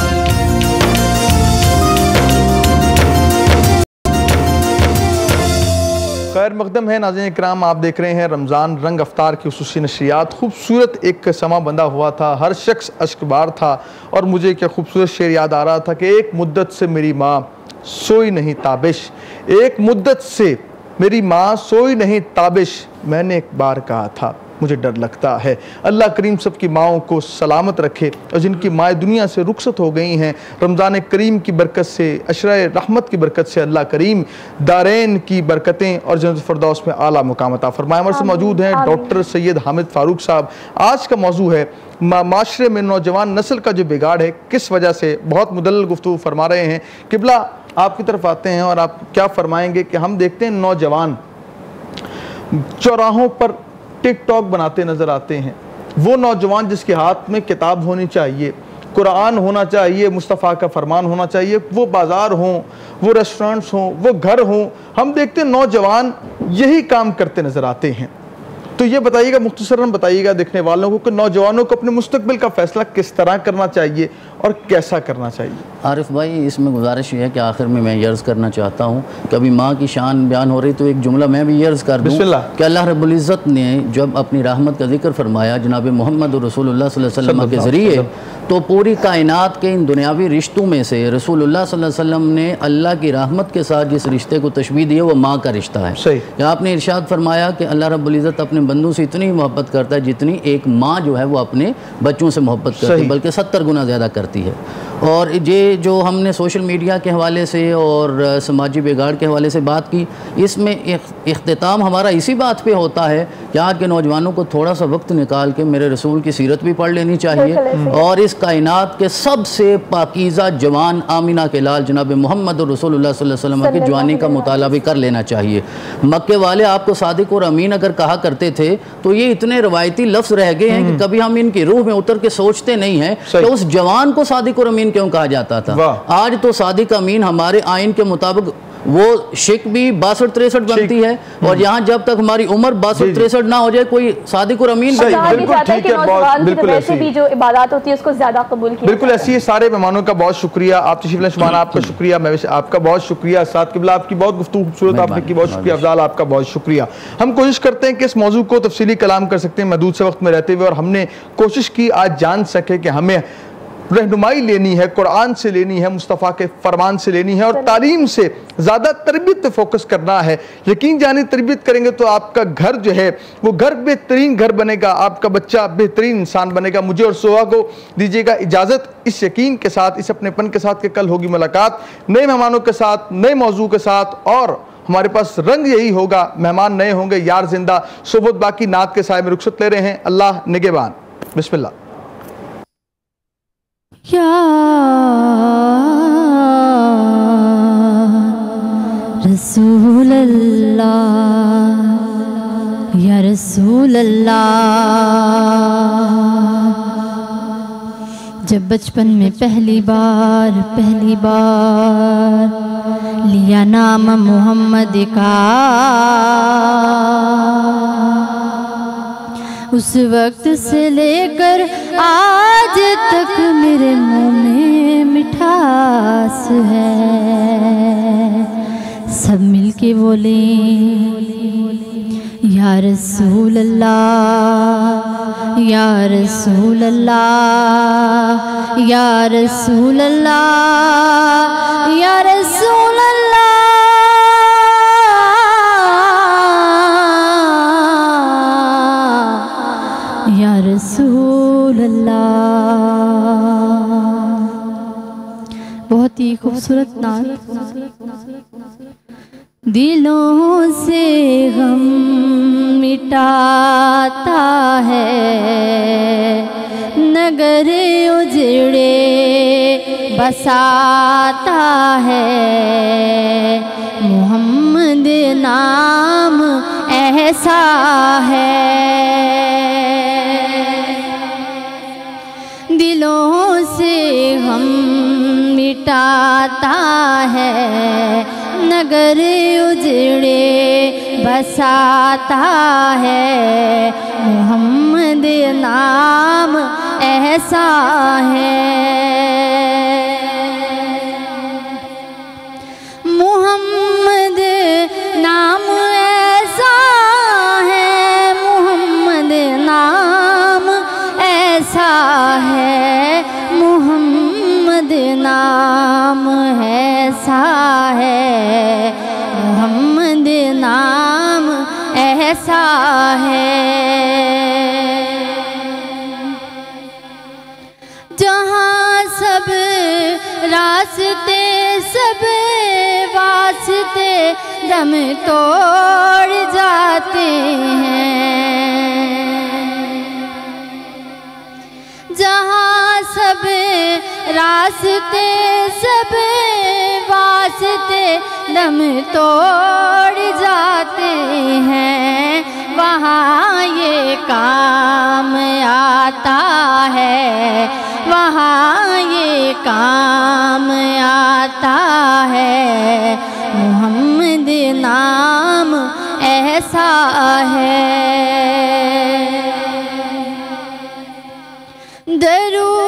خیر مقدم ہے ناظرین اکرام آپ دیکھ رہے ہیں رمضان رنگ افطار کی خصوصی نشریات خوبصورت ایک سما بندہ ہوا تھا ہر شخص اشکبار تھا اور مجھے کیا خوبصورت شعر یاد آ رہا تھا کہ ایک مدت سے میری ماں سوئی نہیں تابش ایک مدت سے میری ماں سوئی نہیں تابش میں نے ایک بار کہا تھا مجھے ڈر لگتا ہے اللہ کریم سب کی ماؤں کو سلامت رکھے اور جن کی مائیں دنیا سے رخصت ہو گئی ہیں رمضان کریم کی برکت سے عشرہ رحمت کی برکت سے اللہ کریم دارین کی برکتیں اور جنت الفردوس میں اعلیٰ مقام عطا فرمائے ہمارے سے موجود ہیں ڈاکٹر سید حامد فاروق صاحب آج کا موضوع ہے معاشرے میں نوجوان نسل کا جو بگاڑ ہے کس وجہ سے بہت مدلل گفتگو فرما رہے ہیں قبلہ آپ کی طرف آتے ہیں اور آپ کیا فرمائیں گے کہ ہم دیکھتے ہیں نوجوان چوراہوں پر ٹک ٹاک بناتے نظر آتے ہیں وہ نوجوان جس کے ہاتھ میں کتاب ہونی چاہیے قرآن ہونا چاہیے مصطفیٰ کا فرمان ہونا چاہیے وہ بازار ہوں وہ ریسٹورنٹس ہوں وہ گھر ہوں ہم دیکھتے ہیں نوجوان یہی کام کرتے نظر آتے ہیں تو یہ بتائیے گا، مختصراً بتائیے گا دیکھنے والوں کو کہ نوجوانوں کو اپنے مستقبل کا فیصلہ کس طرح کرنا چاہیے اور کیسا کرنا چاہیے؟ عارف بھائی اس میں گزارش یہ ہے کہ آخر میں یہ عرض کرنا چاہتا ہوں کہ ابھی ماں کی شان بیان ہو رہی تو ایک جملہ میں بھی یہ عرض کر دوں کہ اللہ رب العزت نے جب اپنی رحمت کا ذکر فرمایا جناب محمد رسول اللہ صلی اللہ علیہ وسلم کے ذریعے، تو پوری کائنات کے ان دنیاوی رشتوں میں سے رسول اللہ صلی اللہ علیہ وسلم نے اللہ کی رحمت کے ساتھ جس رشتے کو تشبیہ دی ہے وہ ماں کا رشتہ ہے۔ یا آپ نے ارشاد فرمایا کہ اللہ رب العزت اپنے بندوں سے اتنی محبت کرتا ہے جتنی ایک ماں جو ہے وہ اپنے بچوں سے محبت کرتی ہے، بلکہ 70 گنا زیادہ کرتی ہے۔ اور یہ جو ہم نے سوشل میڈیا کے حوالے سے اور سماجی بگاڑ کے حوالے سے بات کی، اس میں اختتام ہمارا اسی بات پہ ہوتا ہے کہ آج کے نوجوانوں کو تھوڑا سا وقت نکال کے میرے رسول کی سیرت بھی پڑھ لینی چاہیے، اور اس کائنات کے سب سے پاکیزہ جوان آمینہ کے لال جناب محمد رسول اللہ صلی اللہ علیہ وسلم کی جوانی کا مطالعہ بھی کر لینا چاہیے۔ مکے والے آپ کو صادق اور امین اگر کہا کرتے تھے تو یہ اتنے روایتی لفظ رہ گئے ہیں کہ کبھی ہم ان کی روح میں اتر کے سوچتے نہیں ہیں کہ اس جوان کو صادق اور امین کیوں کہا جاتا تھا۔ آج تو صادق امین ہمارے آئین کے مطابق وہ شک بھی 62-63 بنتی ہے، اور یہاں جب تک ہماری عمر 62-63 نہ ہو جائے کوئی صادق اور امین بالکل بھی جو عبادات ہوتی ہے اس کو زیادہ قبول کیا۔ بالکل ایسی ہے۔ سارے مہمانوں کا بہت شکریہ، آپ تشریف لائے شمانہ آپ کا شکریہ، میں آپ کا بہت شکریہ، ساتھ قبلہ آپ کی بہت گفتگو خوبصورت آپ نے کی، بہت شکریہ افضال آپ کا بہت شکریہ۔ ہم کوشش کرتے ہیں کہ اس موضوع کو تفصیلی کلام کر سکتے ہیں محدود سے وقت میں رہتے ہوئے، اور ہم نے کوشش کی آج جان سکے کہ ہمیں رہنمائی لینی ہے، قرآن سے لینی ہے، مصطفیٰ کے فرمان سے لینی ہے، اور تعلیم سے زیادہ تربیت پہ فوکس کرنا ہے۔ یقین جانی تربیت کریں گے تو آپ کا گھر جو ہے وہ گھر بہترین گھر بنے گا، آپ کا بچہ بہترین انسان بنے گا۔ مجھے اور سوہا کو دیجیے گا اجازت اس یقین کے ساتھ، اس اپنے پن کے ساتھ کہ کل ہوگی ملاقات نئے مہمانوں کے ساتھ، نئے موضوع کے ساتھ، اور ہمارے پاس رنگ یہی ہوگا، مہمان نئے ہوں گے، یار زندہ، صحبت باقی، نعت کے سائے میں رخصت لے رہے ہیں۔ اللہ نگہبان۔ بسم اللہ۔ یا رسول اللہ، یا رسول اللہ، جب بچپن میں پہلی بار لیا نام محمد کا، اس وقت سے لے کر آج تک میرے منہ میں مٹھاس ہے۔ سب مل کے بولیں یا رسول اللہ، یا رسول اللہ، یا رسول اللہ، یا رسول اللہ، یا رسول اللہ۔ بہت ہی خوبصورت نعت۔ دلوں سے غم مٹاتا ہے، نگر اجڑے بساتا ہے، محمد نام ایسا ہے، دلوں سے غم مٹاتا ہے، نگر اجڑے بساتا ہے، محمد نام ایسا ہے، محمد نام ایسا ہے، محمد نام ایسا ہے، محمد نام ایسا ہے، محمد نام ایسا ہے، جہاں سب راستے سب واسطے دم توڑ جاتے ہیں، جہاں سب راستے سب واسطے دم توڑ جاتے ہیں، وہاں یہ کام آتا ہے، وہاں یہ کام آتا ہے، محمد نام ایسا ہے۔ درود